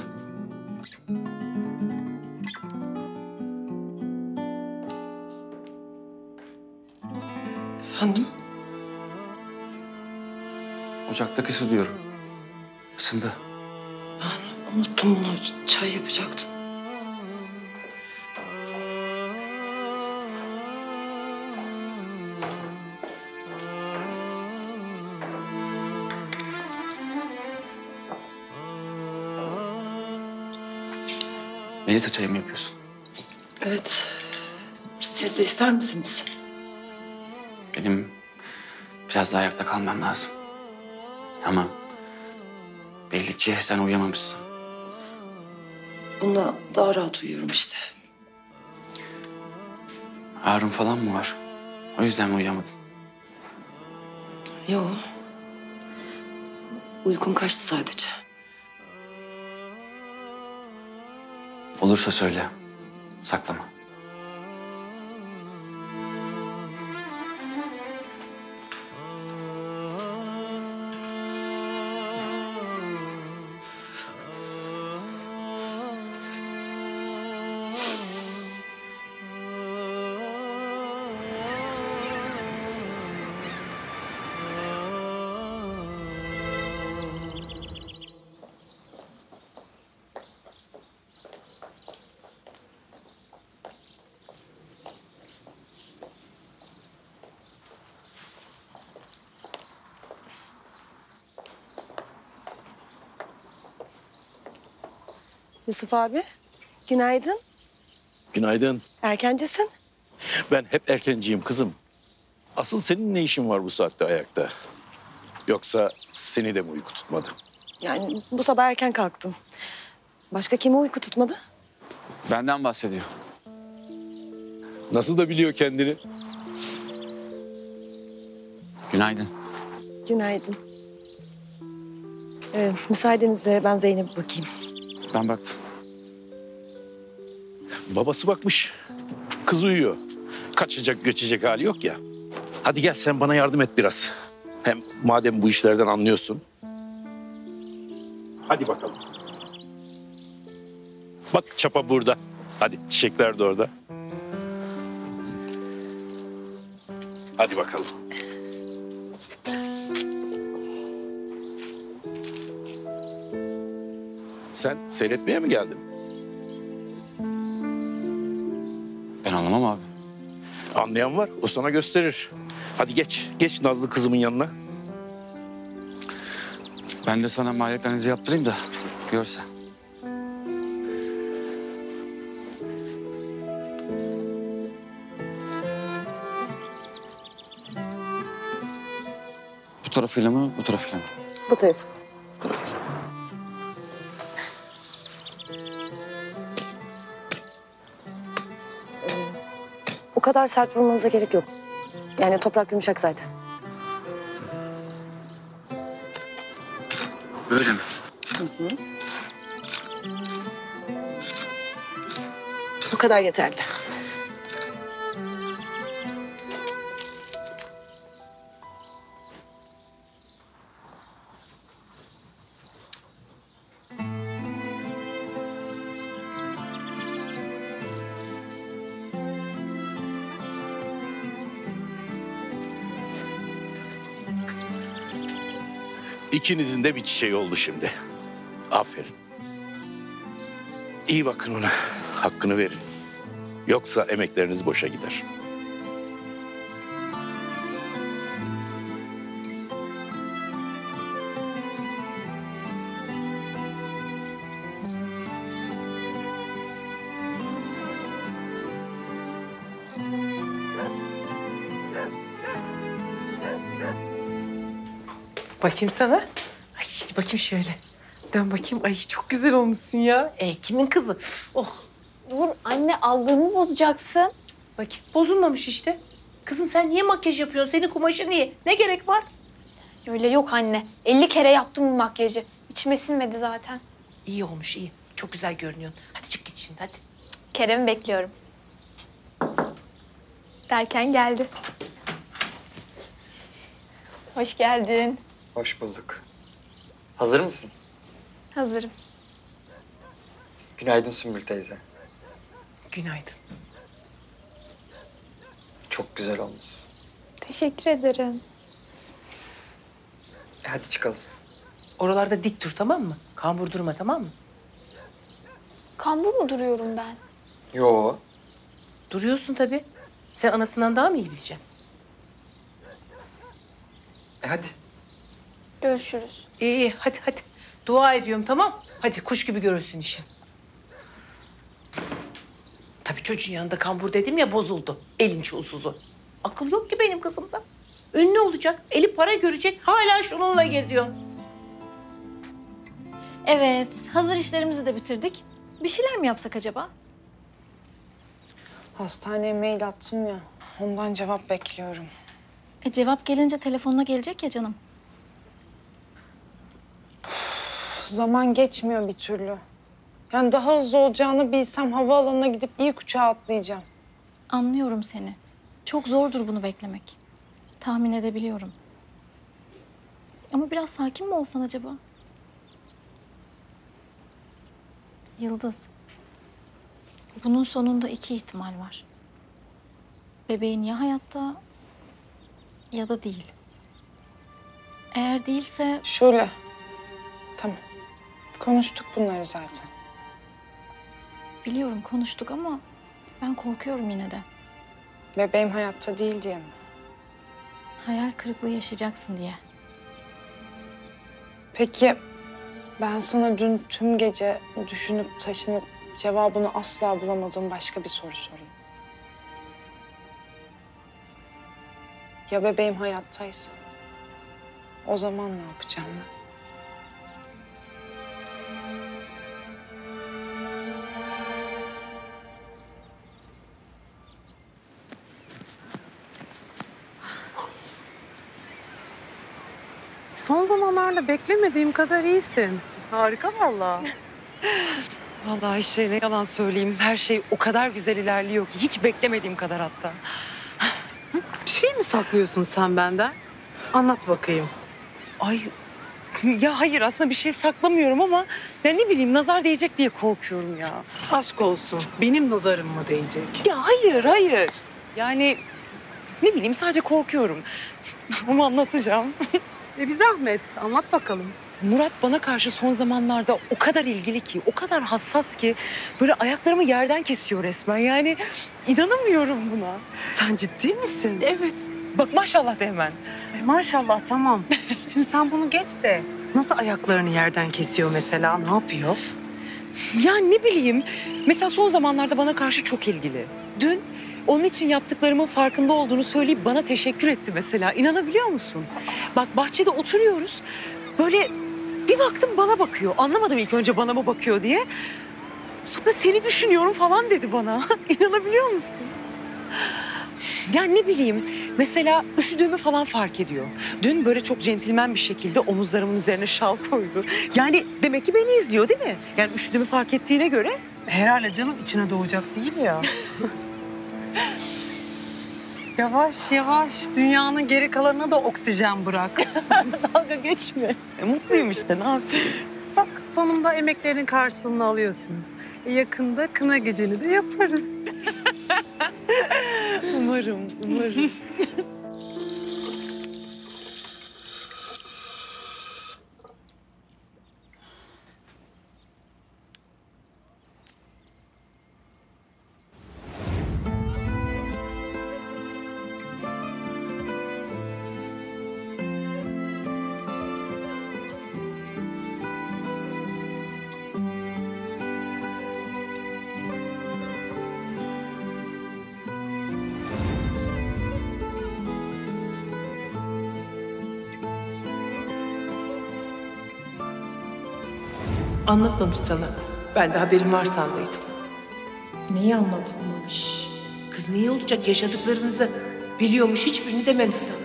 Efendim? Ocaktaki su diyorum. Isındı. Ben unuttum bunu. Çay yapacaktım. Melisa çayı mı yapıyorsun? Evet. Siz de ister misiniz? Benim biraz daha ayakta kalmam lazım. Ama belli ki sen uyuyamamışsın. Bunda daha rahat uyuyorum işte. Ağrın falan mı var? O yüzden mi uyuyamadın? Yok. Uykum kaçtı sadece. Olursa söyle. Saklama. Yusuf abi, günaydın. Günaydın. Erkencisin. Ben hep erkenciyim kızım. Asıl senin ne işin var bu saatte ayakta? Yoksa seni de mi uyku tutmadı? Yani bu sabah erken kalktım. Başka kimi uyku tutmadı? Benden bahsediyor. Nasıl da biliyor kendini? Günaydın. Günaydın. Ee, müsaadenizle ben Zeynep'e bakayım. Ben baktım. Babası bakmış. Kız uyuyor. Kaçacak göçecek hali yok ya. Hadi gel sen bana yardım et biraz. Hem madem bu işlerden anlıyorsun. Hadi bakalım. Bak çapa burada. Hadi çiçekler de orada. Hadi bakalım. Sen seyretmeye mi geldin? Ben anlamam abi. Anlayan var, o sana gösterir. Hadi geç, geç Nazlı kızımın yanına. Ben de sana maliyet analizi yaptırayım da görsen. Bu tarafıyla mı, bu tarafıyla mı? Bu tarafı. Bu tarafıyla. O kadar sert vurmanıza gerek yok. Yani toprak yumuşak zaten. Böyle mi? Hı hı. Bu kadar yeterli. İkinizin de bir çiçeği oldu şimdi. Aferin. İyi bakın ona. Hakkını verin. Yoksa emekleriniz boşa gider. Bakayım sana. Ay bir bakayım şöyle. Dön bakayım. Ay çok güzel olmuşsun ya. E kimin kızı? Oh. Dur anne, aldığımı bozacaksın. Bakayım bozulmamış işte. Kızım sen niye makyaj yapıyorsun? Senin kumaşın iyi. Ne gerek var? Öyle yok anne. elli kere yaptım bu makyajı. İçime sinmedi zaten. İyi olmuş iyi. Çok güzel görünüyorsun. Hadi çık git şimdi hadi. Kerem'i bekliyorum. Derken geldi. Hoş geldin. Hoş bulduk. Hazır mısın? Hazırım. Günaydın Sümbül teyze. Günaydın. Çok güzel olmuşsun. Teşekkür ederim. E, hadi çıkalım. Oralarda dik dur tamam mı? Kambur durma tamam mı? Kambur mu duruyorum ben? Yo. Duruyorsun tabii. Sen anasından daha mı iyi bileceksin? E hadi. Görüşürüz. İyi iyi hadi hadi. Dua ediyorum tamam. Hadi kuş gibi görülsün işin. Tabii çocuğun yanında kambur dedim ya bozuldu. Elin çulsuzu. Akıl yok ki benim kızımda. Ünlü olacak, eli para görecek. Hala şununla geziyor. Evet, hazır işlerimizi de bitirdik. Bir şeyler mi yapsak acaba? Hastaneye mail attım ya. Ondan cevap bekliyorum. E cevap gelince telefonuna gelecek ya canım. Zaman geçmiyor bir türlü. Yani daha hızlı olacağını bilsem havaalanına gidip ilk uçağa atlayacağım. Anlıyorum seni. Çok zordur bunu beklemek. Tahmin edebiliyorum. Ama biraz sakin mi olsan acaba? Yıldız. Bunun sonunda iki ihtimal var. Bebeğin ya hayatta ya da değil. Eğer değilse... Şöyle. Tamam. Konuştuk bunları zaten. Biliyorum konuştuk ama ben korkuyorum yine de. Bebeğim hayatta değil diye mi? Hayal kırıklığı yaşayacaksın diye. Peki ben sana dün tüm gece düşünüp taşınıp cevabını asla bulamadığım başka bir soru sorayım. Ya bebeğim hayattaysa? O zaman ne yapacağım ben? Son zamanlarda beklemediğim kadar iyisin. Harika vallahi. Vallahi Ayşe ne yalan söyleyeyim. Her şey o kadar güzel ilerliyor ki hiç beklemediğim kadar hatta. Bir şey mi saklıyorsun sen benden? Anlat bakayım. Ay ya hayır aslında bir şey saklamıyorum ama ya ne bileyim nazar değecek diye korkuyorum ya. Aşk olsun. Benim nazarım mı değecek? Ya hayır hayır. Yani ne bileyim sadece korkuyorum. Ama anlatacağım. E bir zahmet. Anlat bakalım. Murat bana karşı son zamanlarda o kadar ilgili ki, o kadar hassas ki böyle ayaklarımı yerden kesiyor resmen. Yani inanamıyorum buna. Sen ciddi misin? Evet. Bak maşallah de hemen. E, maşallah tamam. Şimdi sen bunu geç de nasıl ayaklarını yerden kesiyor mesela? Ne yapıyor? Ya ne bileyim. Mesela son zamanlarda bana karşı çok ilgili. Dün onun için yaptıklarımın farkında olduğunu söyleyip bana teşekkür etti mesela. İnanabiliyor musun? Bak bahçede oturuyoruz. Böyle bir baktım bana bakıyor. Anlamadım ilk önce bana mı bakıyor diye. Sonra seni düşünüyorum falan dedi bana. İnanabiliyor musun? Ya ne bileyim mesela üşüdüğümü falan fark ediyor. Dün böyle çok centilmen bir şekilde omuzlarımın üzerine şal koydu. Yani demek ki beni izliyor değil mi? Yani üşüdüğümü fark ettiğine göre. Herhalde canım içine doğacak değil ya. Yavaş yavaş dünyanın geri kalanına da oksijen bırak. Dalga geçme. E, mutluyum işte ne yapayım? Bak sonunda emeklerinin karşılığını alıyorsun. E, yakında kına geceni de yaparız. Umarım, umarım. Anlatmamış sana. Ben de haberim var sandıydım. Neyi anlatmamış? Kız neyi olacak yaşadıklarınızı biliyormuş, hiçbirini dememiş sana.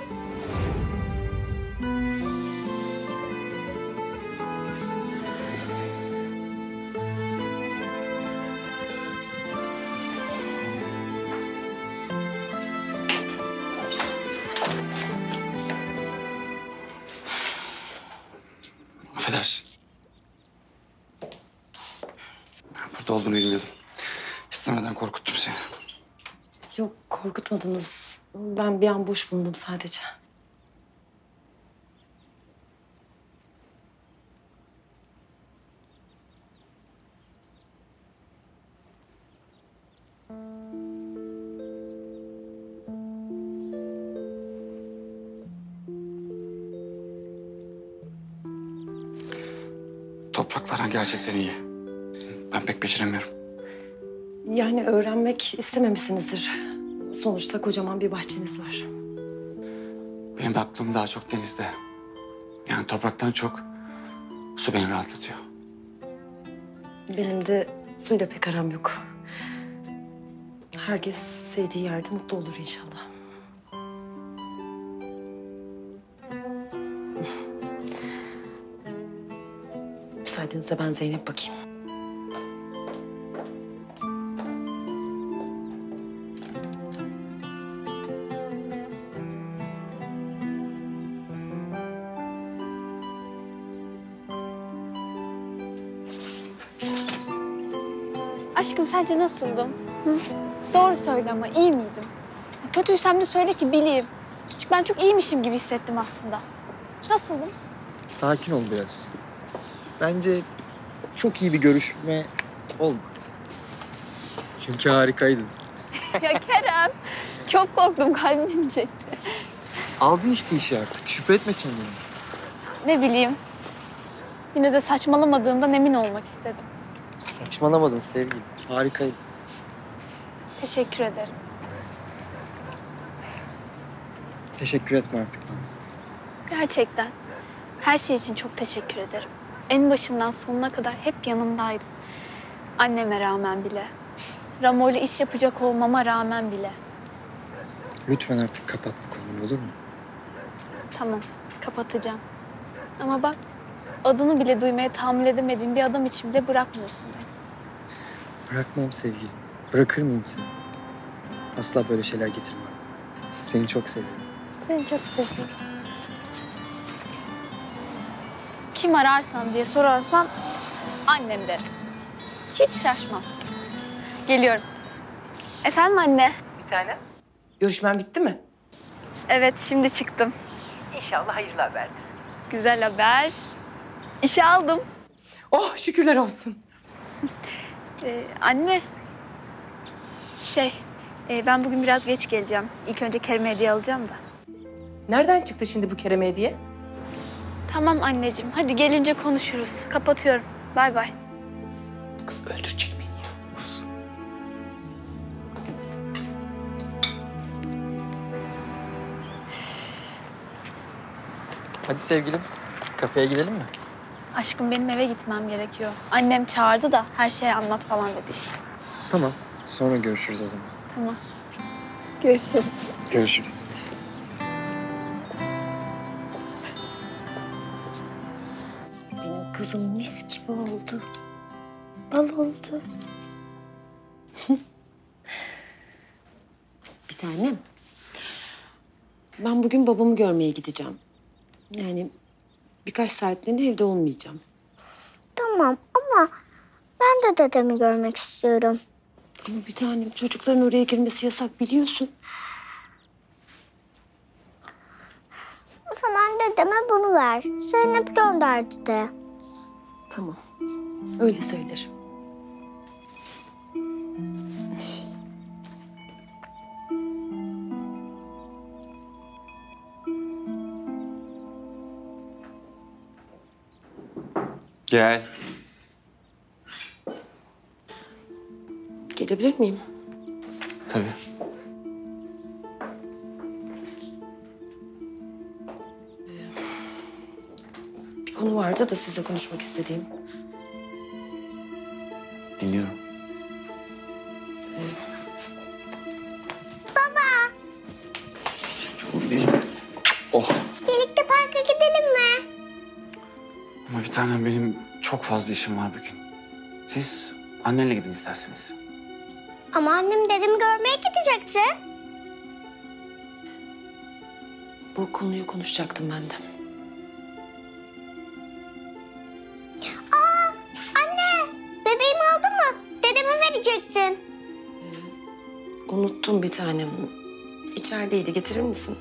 Affedersin. Burada olduğunu bilmiyordum. İstemeden korkuttum seni. Yok korkutmadınız. Ben bir an boş bulundum sadece. Topraklar gerçekten iyi. Ben pek beceremiyorum. Yani öğrenmek istememişsinizdir. Sonuçta kocaman bir bahçeniz var. Benim aklım daha çok denizde. Yani topraktan çok su beni rahatlatıyor. Benim de suyla pek aram yok. Herkes sevdiği yerde mutlu olur inşallah. Müsaadenizle ben Zeynep bakayım. Aşkım sence nasıldım? Hı? Doğru söyle ama iyi miydim? Kötüysem de söyle ki bileyim. Çünkü ben çok iyiymişim gibi hissettim aslında. Nasıldım? Sakin ol biraz. Bence çok iyi bir görüşme olmadı. Çünkü harikaydın. Ya Kerem, çok korktum, kalbim inecekti. Aldın işte işi artık. Şüphe etme kendine. Ne bileyim. Yine de saçmalamadığımdan emin olmak istedim. Saçmalamadın sevgilim. Harikaydın. Teşekkür ederim. Teşekkür etme artık bana. Gerçekten. Her şey için çok teşekkür ederim. En başından sonuna kadar hep yanımdaydın. Anneme rağmen bile. Ramo ile iş yapacak olmama rağmen bile. Lütfen artık kapat bu konuyu, olur mu? Tamam, kapatacağım. Ama bak, adını bile duymaya tahammül edemediğim bir adam için bile bırakmıyorsun beni. Bırakmam sevgilim. Bırakır mıyım seni? Asla böyle şeyler getirmem. Seni çok seviyorum. Seni çok seviyorum. kim ararsan diye sorarsan annem derim. Hiç şaşmaz. Geliyorum. Efendim anne? Bir tane. Görüşmen bitti mi? Evet, şimdi çıktım. İnşallah hayırlı haberdir. Güzel haber. İşe aldım. Oh şükürler olsun. Ee, anne. Şey, e, ben bugün biraz geç geleceğim. İlk önce Kerim'e hediye alacağım da. Nereden çıktı şimdi bu Kerem hediye? Tamam anneciğim, hadi gelince konuşuruz. Kapatıyorum. Bay bay. Bu kız öldürecek beni. Hadi sevgilim, kafeye gidelim mi? Aşkım benim eve gitmem gerekiyor. Annem çağırdı da her şeyi anlat falan dedi işte. Tamam, sonra görüşürüz o zaman. Tamam. Görüşürüz. Görüşürüz. Benim kızım mis gibi oldu. Bal oldu. Bir tanem. Ben bugün babamı görmeye gideceğim. Yani birkaç saatliğine evde olmayacağım. Tamam ama ben de dedemi görmek istiyorum. Ama bir tanem çocukların oraya girmesi yasak biliyorsun. O zaman dedeme bunu ver. Zeynep gönderdi de. Tamam. Öyle söylerim. Gel. Gelebilir miyim? Tabii. Bir konu vardı da sizle konuşmak istediğim. Dinliyorum. Baba, Benim. Oh. birlikte parka gidelim mi? Ama bir tanem benim çok fazla işim var bugün. Siz annenle gidin isterseniz. Ama annem dedemi görmeye gidecekti. Bu konuyu konuşacaktım ben de. Aa, anne, bebeğimi aldın mı? Dedeme verecektin. Unuttum bir tanem. İçerideydi. Getirir misin?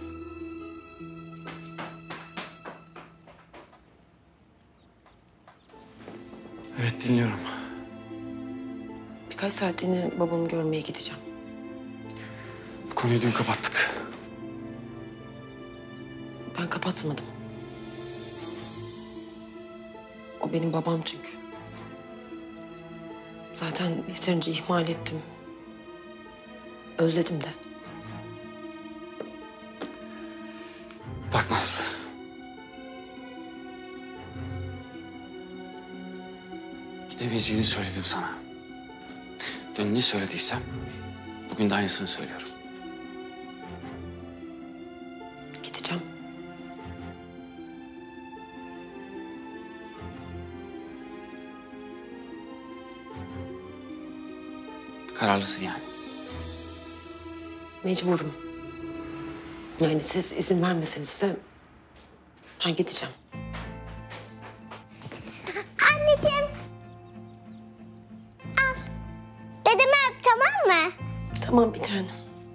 Evet dinliyorum. Birkaç saatliğine babamı görmeye gideceğim. Bu konuyu dün kapattık. Ben kapatmadım. O benim babam çünkü. Zaten yeterince ihmal ettim. Özledim de. Bak Nazlı. Gidemeyeceğini söyledim sana. Dün ne söylediysem bugün de aynısını söylüyorum. Gideceğim. Kararlısın yani. Mecburum. Yani siz izin vermeseniz de ben gideceğim. Anneciğim. Al. Dedemi öp, tamam mı? Tamam bir tane.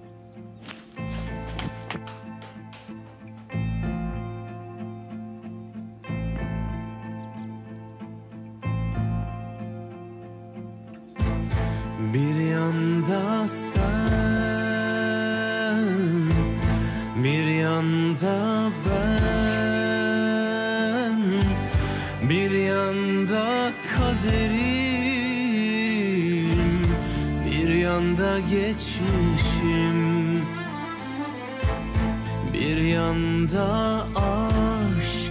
Bir yanda sen, bir yanda ben, bir yanda kaderim, bir yanda geçmişim, bir yanda aşk,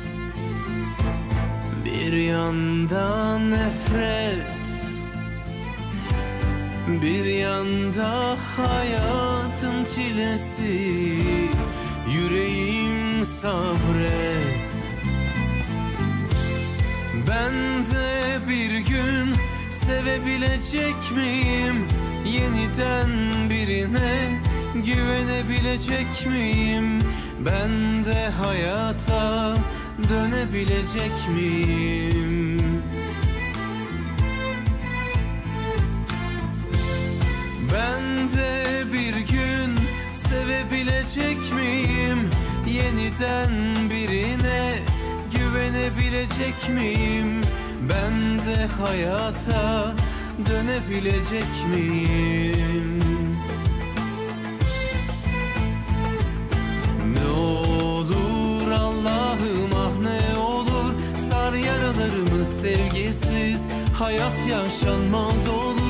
bir yanda nefret. Bir yanda hayatın çilesi, yüreğim sabret. Ben de bir gün sevebilecek miyim? Yeniden birine güvenebilecek miyim? Ben de hayata dönebilecek miyim? Ben de bir gün sevebilecek miyim? Yeniden birine güvenebilecek miyim? Ben de hayata dönebilecek miyim? Ne olur Allah'ım ah ne olur, sar yaralarımı sevgisiz, hayat yaşanmaz olur.